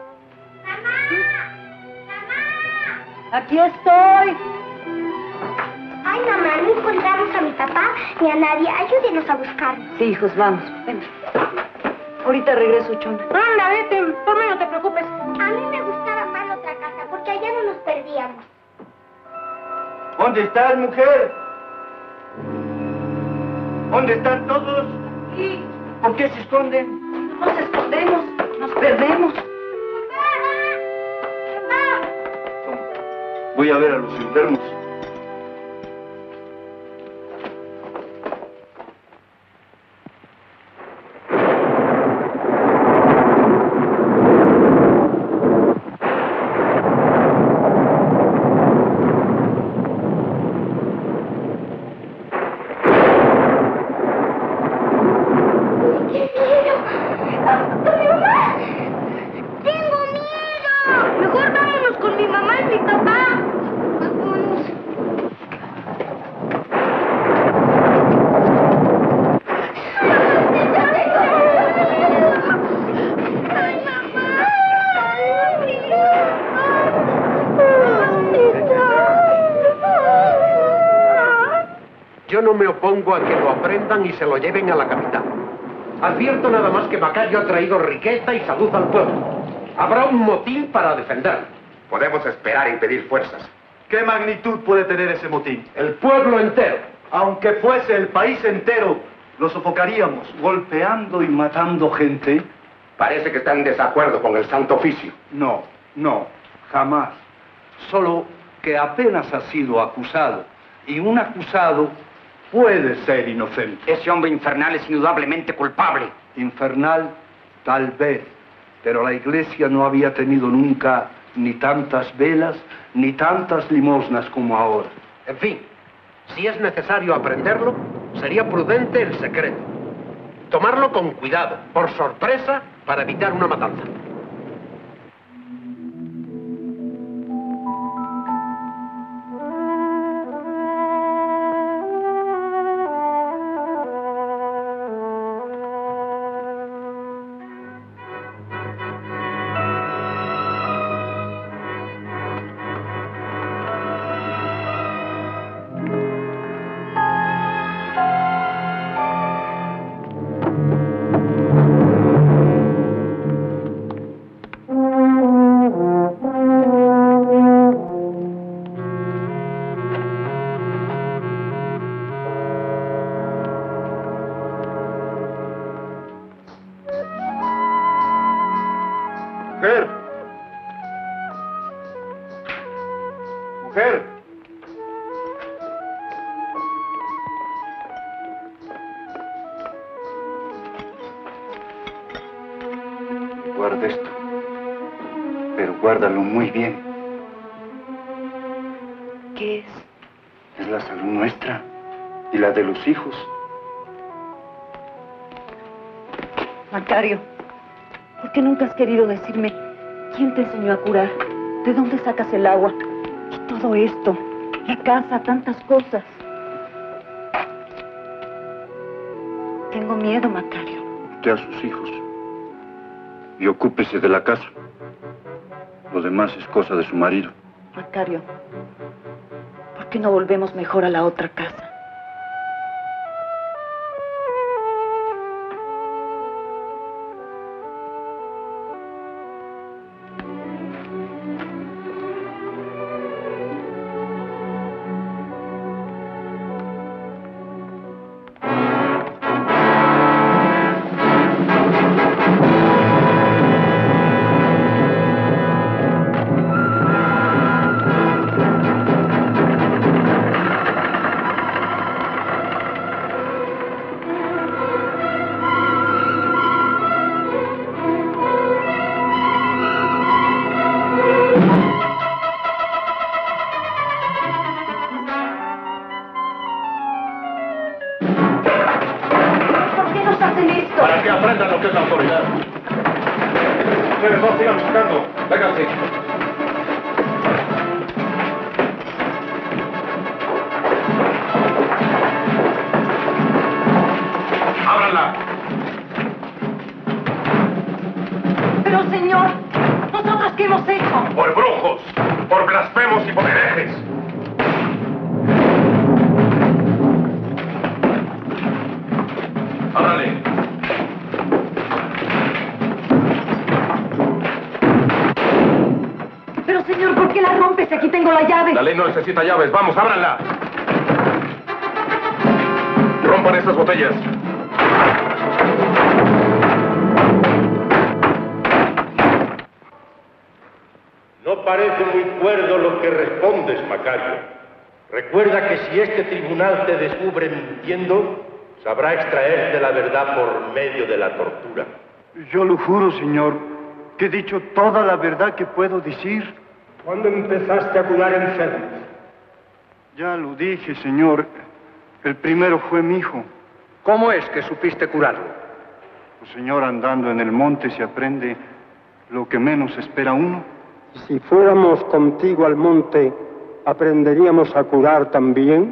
Aquí estoy. Ay, mamá, no encontramos a mi papá ni a nadie. Ayúdenos a buscarlo. Sí, hijos, vamos. Ven. Ahorita regreso, Chona. Anda, vete. Por mí no te preocupes. A mí me gustaba más la otra casa porque allá no nos perdíamos. ¿Dónde estás, mujer? ¿Dónde están todos? Sí. ¿Por qué se esconden? Nos escondemos, nos perdemos. Voy a ver a los enfermos. Yo no me opongo a que lo aprendan y se lo lleven a la capital. Advierto nada más que Macario ha traído riqueza y salud al pueblo. Habrá un motín para defenderlo. Podemos esperar y pedir fuerzas. ¿Qué magnitud puede tener ese motín? El pueblo entero. Aunque fuese el país entero, lo sofocaríamos, golpeando y matando gente. Parece que está en desacuerdo con el Santo Oficio. No, no, jamás. Solo que apenas ha sido acusado. Y un acusado puede ser inocente. Ese hombre infernal es indudablemente culpable. Infernal, tal vez. Pero la iglesia no había tenido nunca ni tantas velas, ni tantas limosnas como ahora. En fin, si es necesario aprenderlo, sería prudente el secreto. Tomarlo con cuidado, por sorpresa, para evitar una matanza. Mujer. Mujer. Guarda esto, pero guárdalo muy bien. ¿Qué es? Es la salud nuestra y la de los hijos. Macario, ¿por qué nunca has querido decirme quién te enseñó a curar? ¿De dónde sacas el agua? Y todo esto, la casa, tantas cosas. Tengo miedo, Macario. Usted a sus hijos y ocúpese de la casa. Lo demás es cosa de su marido. Macario, ¿por qué no volvemos mejor a la otra casa? Aprendan lo que es la autoridad. Ustedes dos sigan buscando. Vénganse. ¡Ábranla! Pero, señor, ¿nosotros qué hemos hecho? Por brujos, por blasfemos y por herejes. ¡Ábrale! Pero, señor, ¿por qué la rompes? Aquí tengo la llave. La ley no necesita llaves. Vamos, ábranla. Rompan esas botellas. No parece muy cuerdo lo que respondes, Macario. Recuerda que si este tribunal te descubre mintiendo, sabrá extraerte la verdad por medio de la tortura. Yo lo juro, señor, que he dicho toda la verdad que puedo decir. ¿Cuándo empezaste a curar enfermos? Ya lo dije, señor. El primero fue mi hijo. ¿Cómo es que supiste curarlo? Pues, señor, andando en el monte se aprende lo que menos espera uno. Si fuéramos contigo al monte, ¿aprenderíamos a curar también?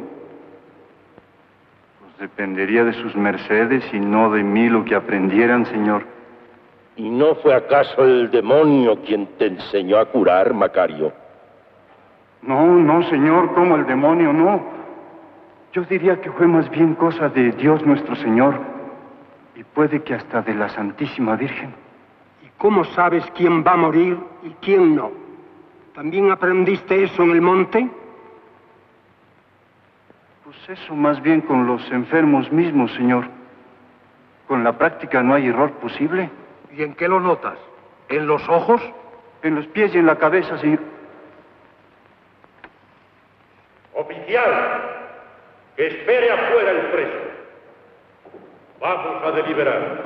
Pues dependería de sus mercedes y no de mí lo que aprendieran, señor. ¿Y no fue acaso el demonio quien te enseñó a curar, Macario? No, no, señor, como el demonio, no. Yo diría que fue más bien cosa de Dios nuestro Señor, y puede que hasta de la Santísima Virgen. ¿Y cómo sabes quién va a morir y quién no? ¿También aprendiste eso en el monte? Pues eso más bien con los enfermos mismos, señor. Con la práctica no hay error posible. ¿Y en qué lo notas? ¿En los ojos? En los pies y en la cabeza, señor. Oficial, que espere afuera el preso. Vamos a deliberar.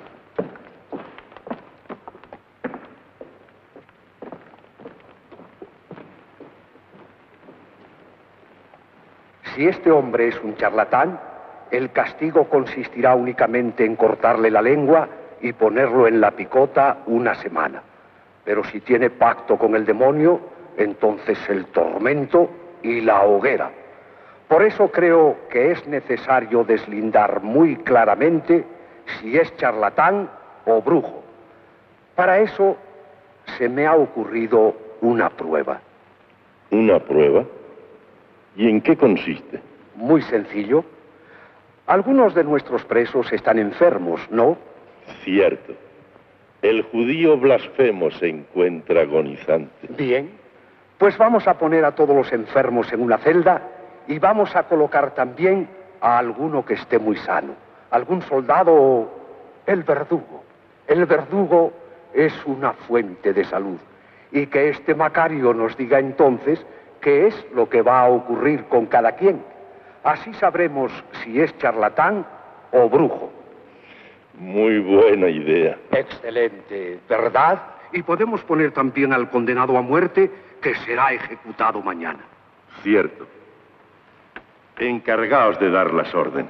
Si este hombre es un charlatán, el castigo consistirá únicamente en cortarle la lengua y ponerlo en la picota una semana. Pero si tiene pacto con el demonio, entonces el tormento y la hoguera. Por eso creo que es necesario deslindar muy claramente si es charlatán o brujo. Para eso se me ha ocurrido una prueba. ¿Una prueba? ¿Y en qué consiste? Muy sencillo. Algunos de nuestros presos están enfermos, ¿no? Cierto. El judío blasfemo se encuentra agonizante. Bien. Pues vamos a poner a todos los enfermos en una celda y vamos a colocar también a alguno que esté muy sano. Algún soldado o el verdugo. El verdugo es una fuente de salud. Y que este Macario nos diga entonces qué es lo que va a ocurrir con cada quien. Así sabremos si es charlatán o brujo. Muy buena idea. Excelente, ¿verdad? Y podemos poner también al condenado a muerte, que será ejecutado mañana. Cierto. Encargaos de dar las órdenes.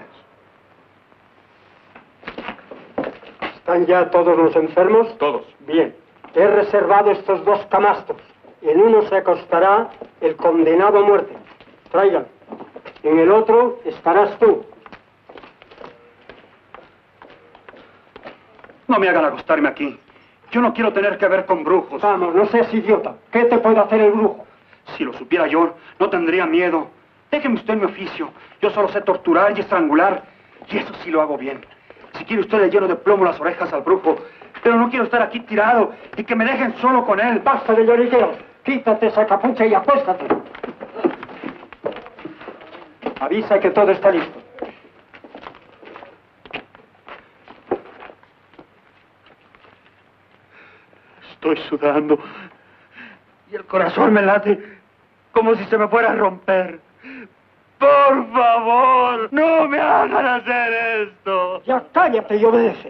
¿Están ya todos los enfermos? Todos. Bien. He reservado estos dos camastros. En uno se acostará el condenado a muerte. Traigan. En el otro estarás tú. No me hagan acostarme aquí. Yo no quiero tener que ver con brujos. Vamos, no seas idiota. ¿Qué te puede hacer el brujo? Si lo supiera yo, no tendría miedo. Déjeme usted mi oficio. Yo solo sé torturar y estrangular. Y eso sí lo hago bien. Si quiere usted le lleno de plomo las orejas al brujo. Pero no quiero estar aquí tirado y que me dejen solo con él. Basta de lloriqueos. Quítate esa capucha y acuéstate. Avisa que todo está listo. Estoy sudando y el corazón me late como si se me fuera a romper. Por favor, no me hagan hacer esto. Ya cállate y obedece.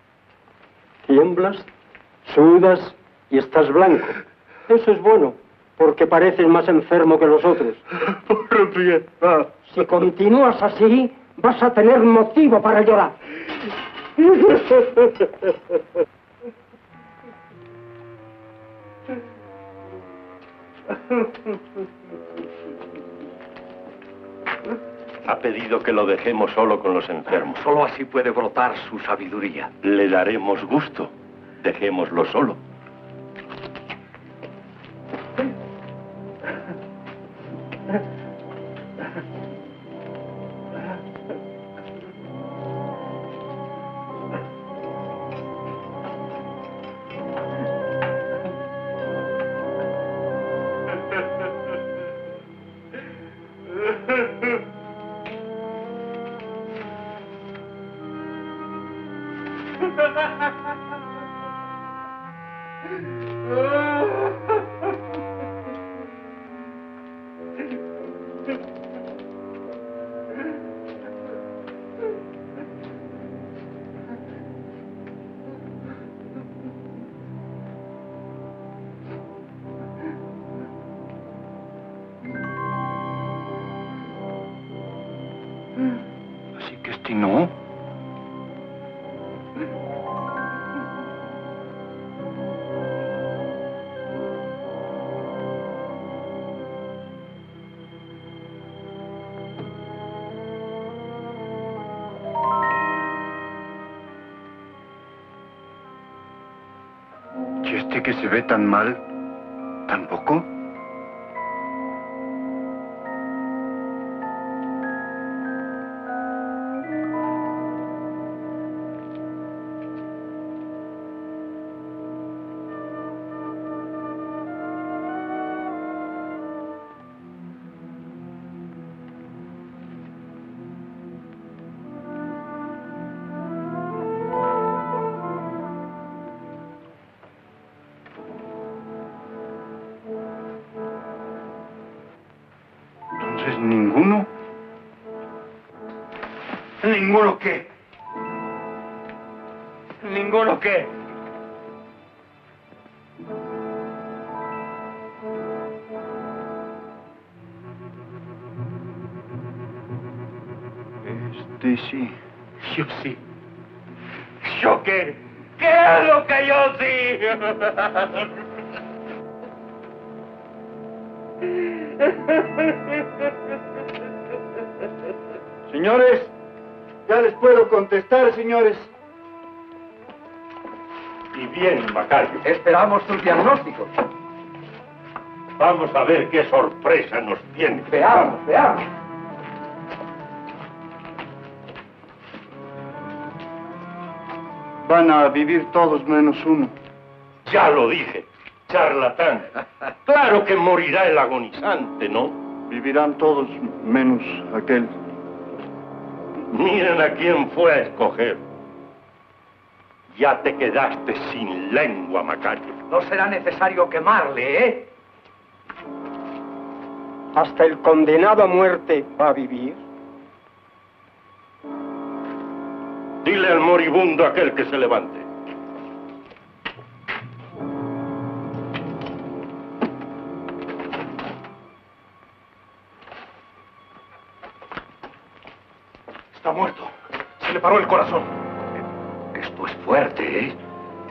Tiemblas, sudas y estás blanco. Eso es bueno. porque pareces más enfermo que los otros. Por piedad. Si continúas así, vas a tener motivo para llorar. Ha pedido que lo dejemos solo con los enfermos. Solo así puede brotar su sabiduría. Le daremos gusto. Dejémoslo solo. Así que este no. ¿Y este que se ve tan mal, tampoco? Entonces, ¿ninguno? ¿Ninguno qué? ¿Ninguno qué? Este sí. Yo sí. ¿Yo qué? ¿Qué es lo que yo sí? Señores, ya les puedo contestar, señores. Y bien, Macario. Esperamos tus diagnósticos. Vamos a ver qué sorpresa nos tiene. Veamos, veamos. Van a vivir todos menos uno. Ya lo dije, charlatán. Claro que morirá el agonizante, ¿no? Vivirán todos menos aquel. Miren a quién fue a escoger. Ya te quedaste sin lengua, Macario. No será necesario quemarle, ¿eh? Hasta el condenado a muerte va a vivir. Dile al moribundo aquel que se levante. Está muerto. Se le paró el corazón. Esto es fuerte, ¿eh?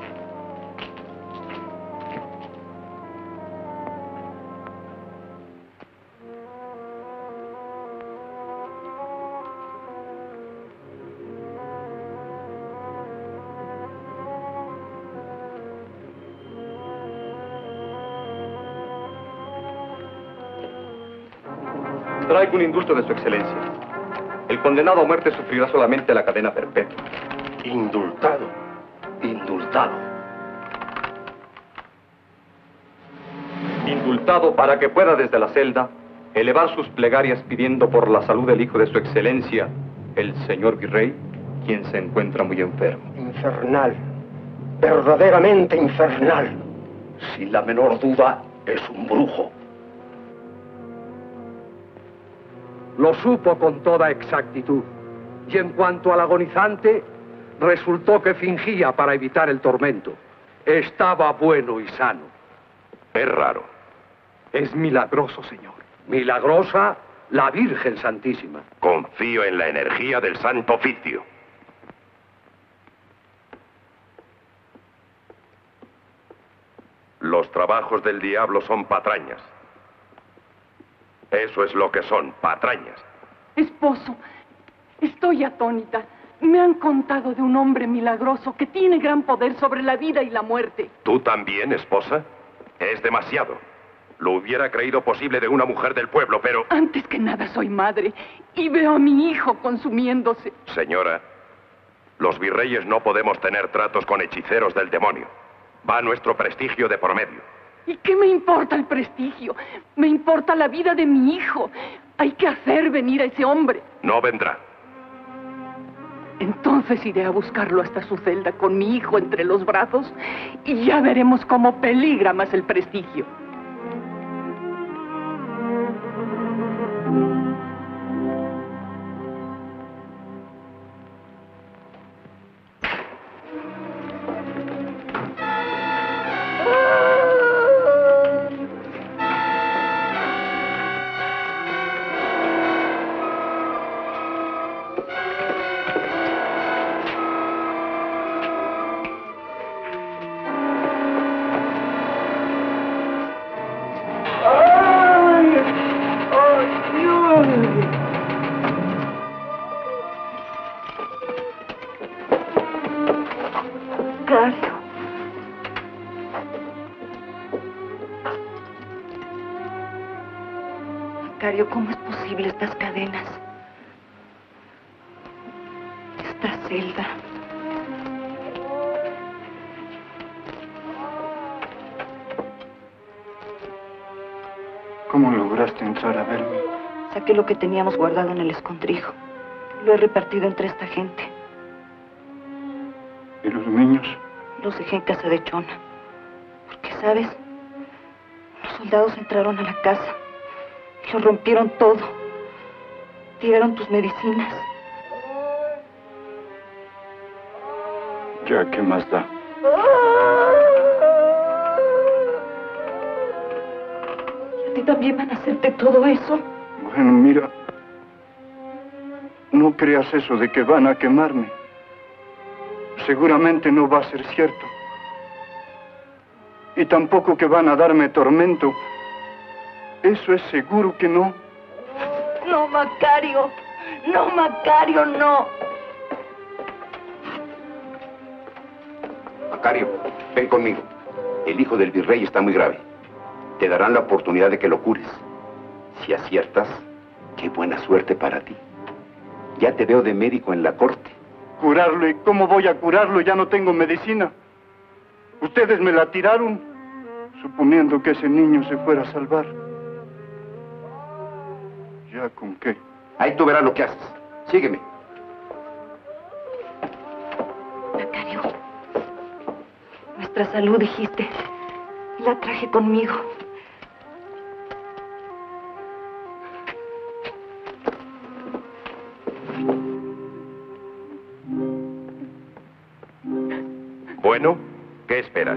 Traigo un indulto de su excelencia. El condenado a muerte sufrirá solamente la cadena perpetua. Indultado. Indultado. Indultado para que pueda desde la celda elevar sus plegarias pidiendo por la salud del hijo de su excelencia, el señor virrey, quien se encuentra muy enfermo. Infernal. Verdaderamente infernal. Sin la menor duda, es un brujo. Lo supo con toda exactitud. Y en cuanto al agonizante, resultó que fingía para evitar el tormento. Estaba bueno y sano. Es raro. Es milagroso, señor. Milagrosa la Virgen Santísima. Confío en la energía del Santo Oficio. Los trabajos del diablo son patrañas. Eso es lo que son, patrañas. Esposo, estoy atónita. Me han contado de un hombre milagroso que tiene gran poder sobre la vida y la muerte. ¿Tú también, esposa? Es demasiado. Lo hubiera creído posible de una mujer del pueblo, pero... Antes que nada soy madre y veo a mi hijo consumiéndose. Señora, los virreyes no podemos tener tratos con hechiceros del demonio. Va nuestro prestigio de por medio. ¿Y qué me importa el prestigio? Me importa la vida de mi hijo. Hay que hacer venir a ese hombre. No vendrá. Entonces iré a buscarlo hasta su celda con mi hijo entre los brazos y ya veremos cómo peligra más el prestigio. Macario, ¿cómo es posible estas cadenas? Esta celda. ¿Cómo lograste entrar a verme? Saqué lo que teníamos guardado en el escondrijo. Lo he repartido entre esta gente. ¿Y los niños? Los dejé en casa de Chona. Porque, ¿sabes? Los soldados entraron a la casa. Y lo rompieron todo. Tiraron tus medicinas. Ya, ¿qué más da? ¿Y a ti también van a hacerte todo eso? Bueno, mira. No creas eso de que van a quemarme. Seguramente no va a ser cierto. Y tampoco que van a darme tormento. Eso es seguro que no. No, Macario. No, Macario, no. Macario, ven conmigo. El hijo del virrey está muy grave. Te darán la oportunidad de que lo cures. Si aciertas, qué buena suerte para ti. Ya te veo de médico en la corte. ¿Curarlo? ¿Y cómo voy a curarlo? Ya no tengo medicina. Ustedes me la tiraron, suponiendo que ese niño se fuera a salvar. ¿Ya con qué? Ahí tú verás lo que haces. Sígueme. Macario, nuestra salud, dijiste. La traje conmigo. Bueno, ¿qué esperas?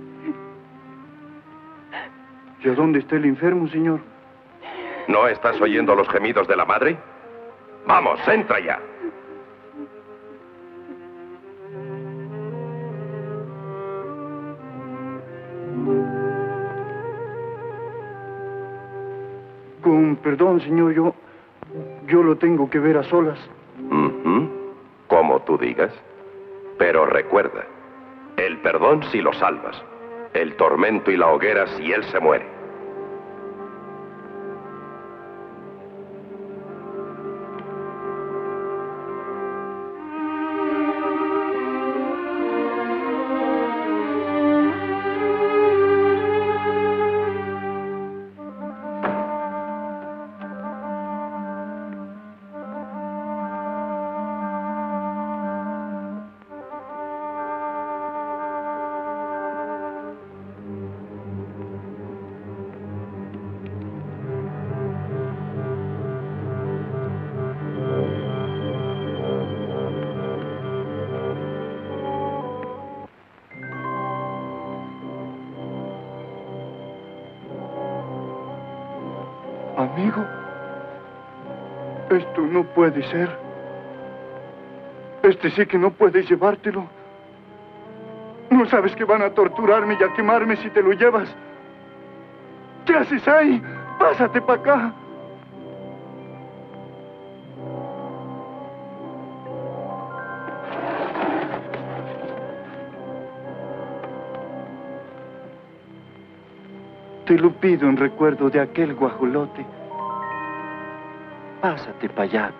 ¿Y a dónde está el enfermo, señor? ¿No estás oyendo los gemidos de la madre? Vamos, entra ya. Con perdón, señor, yo... yo lo tengo que ver a solas. Uh-huh. Como tú digas. Pero recuerda, el perdón si lo salvas. El tormento y la hoguera si él se muere. amigo. Esto no puede ser. Este sí que no puedes llevártelo. No sabes que van a torturarme y a quemarme si te lo llevas. ¿Qué haces ahí? Pásate para acá. Te lo pido en recuerdo de aquel guajolote. Pásate para allá.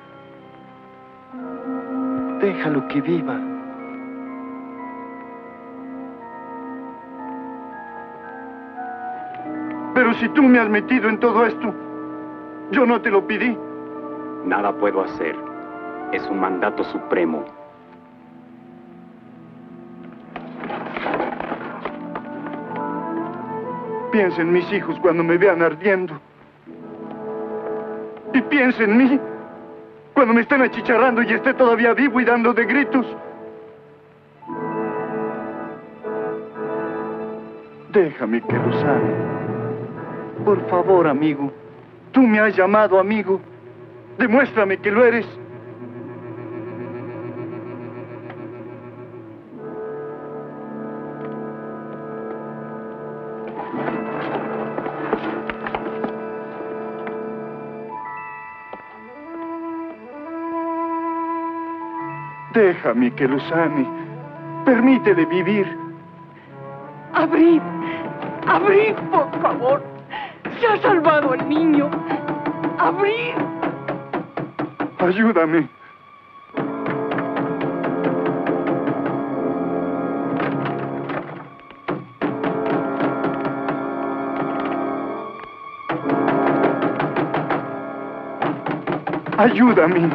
Déjalo que viva. Pero si tú me has metido en todo esto, yo no te lo pedí. Nada puedo hacer. Es un mandato supremo. Piensa en mis hijos cuando me vean ardiendo. Y piensa en mí cuando me estén achicharrando y esté todavía vivo y dando de gritos. Déjame que lo sane. Por favor, amigo. Tú me has llamado amigo. Demuéstrame que lo eres. Déjame que lo sane. Permítele vivir. Abrid, abrid, por favor. Se ha salvado el niño. Abrid. Ayúdame. Ayúdame.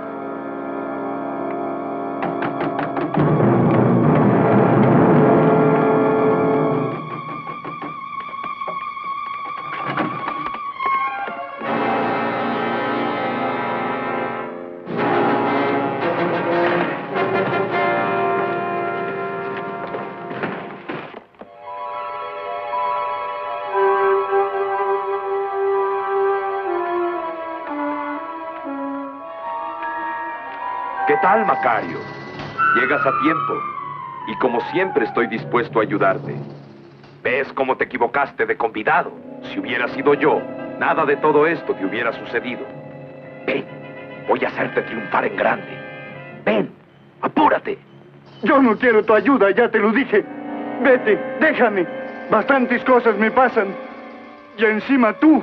¿Qué tal, Macario? Llegas a tiempo. Y como siempre estoy dispuesto a ayudarte. ¿Ves cómo te equivocaste de convidado? Si hubiera sido yo, nada de todo esto te hubiera sucedido. Ven, voy a hacerte triunfar en grande. Ven, apúrate. Yo no quiero tu ayuda, ya te lo dije. Vete, déjame. Bastantes cosas me pasan. Y encima tú.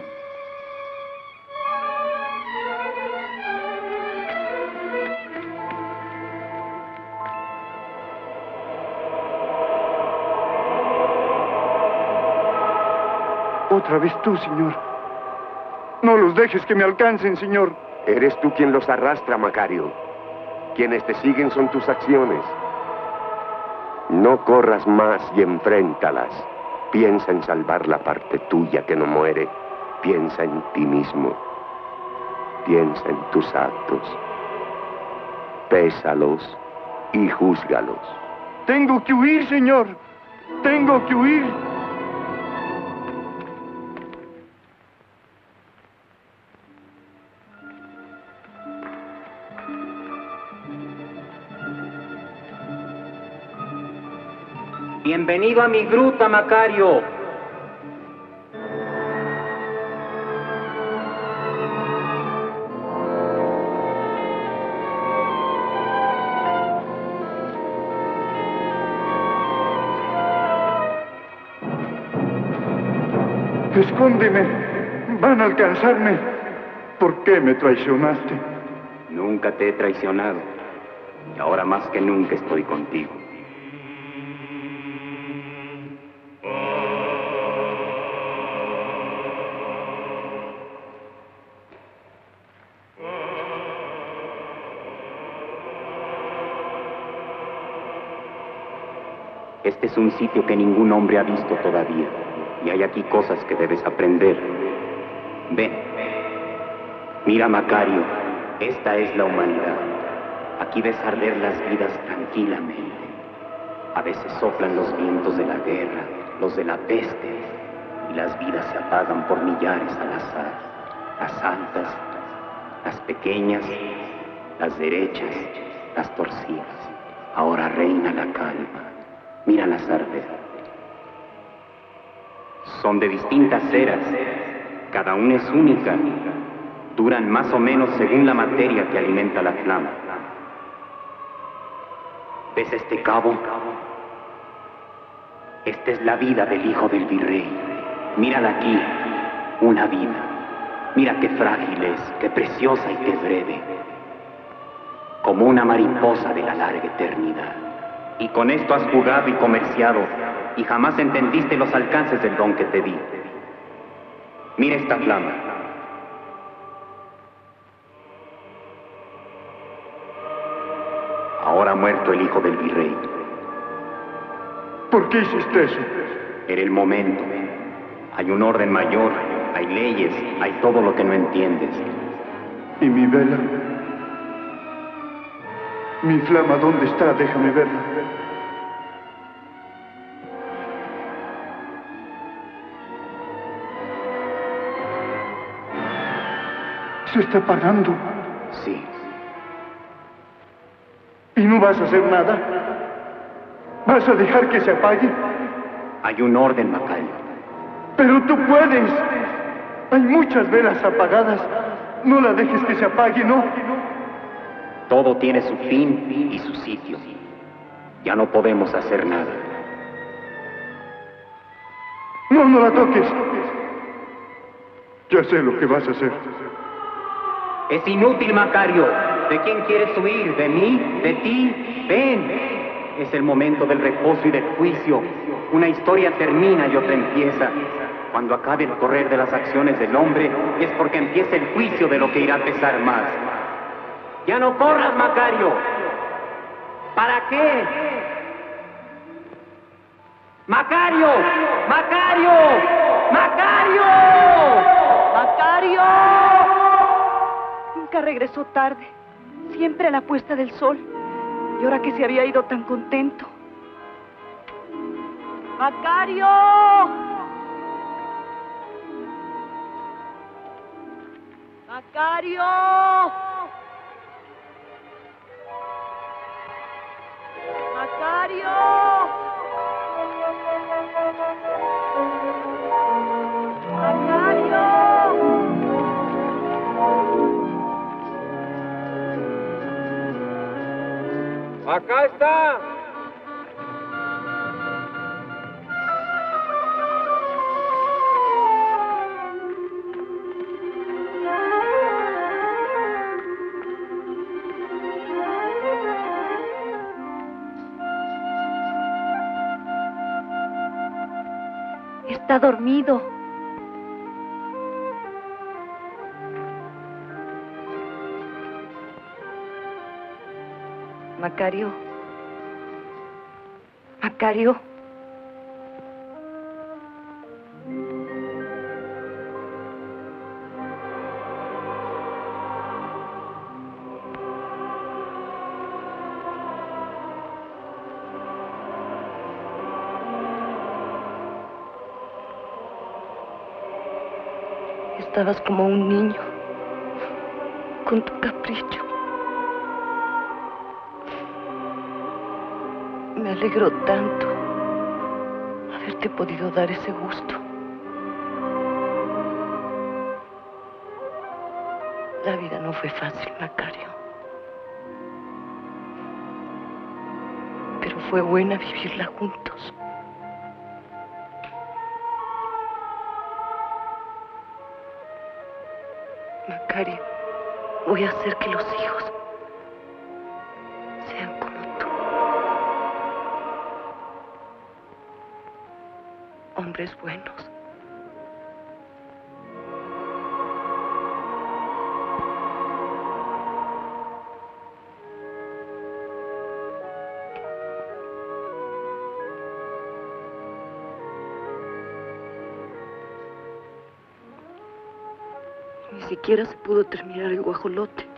Otra vez tú, señor. No los dejes que me alcancen, señor. Eres tú quien los arrastra, Macario. Quienes te siguen son tus acciones. No corras más y enfréntalas. Piensa en salvar la parte tuya que no muere. Piensa en ti mismo. Piensa en tus actos. Pésalos y júzgalos. Tengo que huir, señor. Tengo que huir. Bienvenido a mi gruta, Macario. Escóndeme. Van a alcanzarme. ¿Por qué me traicionaste? Nunca te he traicionado. Y ahora más que nunca estoy contigo. Este es un sitio que ningún hombre ha visto todavía. Y hay aquí cosas que debes aprender. Ven. Mira, Macario. Esta es la humanidad. Aquí ves arder las vidas tranquilamente. A veces soplan los vientos de la guerra, los de la peste, y las vidas se apagan por millares al azar. las altas, las pequeñas, las derechas, las torcidas. Ahora reina la calma. Míralas arder. Son de distintas ceras. Cada una es única. Duran más o menos según la materia que alimenta la flama. ¿Ves este cabo? Esta es la vida del hijo del virrey. Mírala aquí, una vida. Mira qué frágil es, qué preciosa y qué breve. Como una mariposa de la larga eternidad. Y con esto has jugado y comerciado, y jamás entendiste los alcances del don que te di. Mira esta flama. Ahora ha muerto el hijo del virrey. ¿Por qué hiciste eso? Era el momento. Hay un orden mayor, hay leyes, hay todo lo que no entiendes. ¿Y mi vela? Mi flama, ¿dónde está? Déjame verla. Se está apagando. Sí. ¿Y no vas a hacer nada? ¿Vas a dejar que se apague? Hay un orden, Macario. Pero tú puedes. Hay muchas velas apagadas. No la dejes que se apague, ¿no? Todo tiene su fin y su sitio. Ya no podemos hacer nada. No, no la toques. Ya sé lo que vas a hacer. Es inútil, Macario. ¿De quién quieres huir? ¿De mí? ¿De ti? Ven. Es el momento del reposo y del juicio. Una historia termina y otra empieza. Cuando acabe el correr de las acciones del hombre, es porque empieza el juicio de lo que irá a pesar más. ¡Ya no corras, Macario! ¿Para qué? ¡Macario! ¡Macario! ¡Macario! ¡Macario! Nunca regresó tarde. Siempre a la puesta del sol. Y ahora que se había ido tan contento. ¡Macario! ¡Macario! ¡Macario! ¡Macario! ¡Acá está! Está dormido. Macario. Macario. Estabas como un niño, con tu capricho. Me alegro tanto haberte podido dar ese gusto. La vida no fue fácil, Macario. Pero fue buena vivirla juntos. Macario, voy a hacer que los hijos sean como tú. Hombres buenos. Ni siquiera se pudo terminar el guajolote.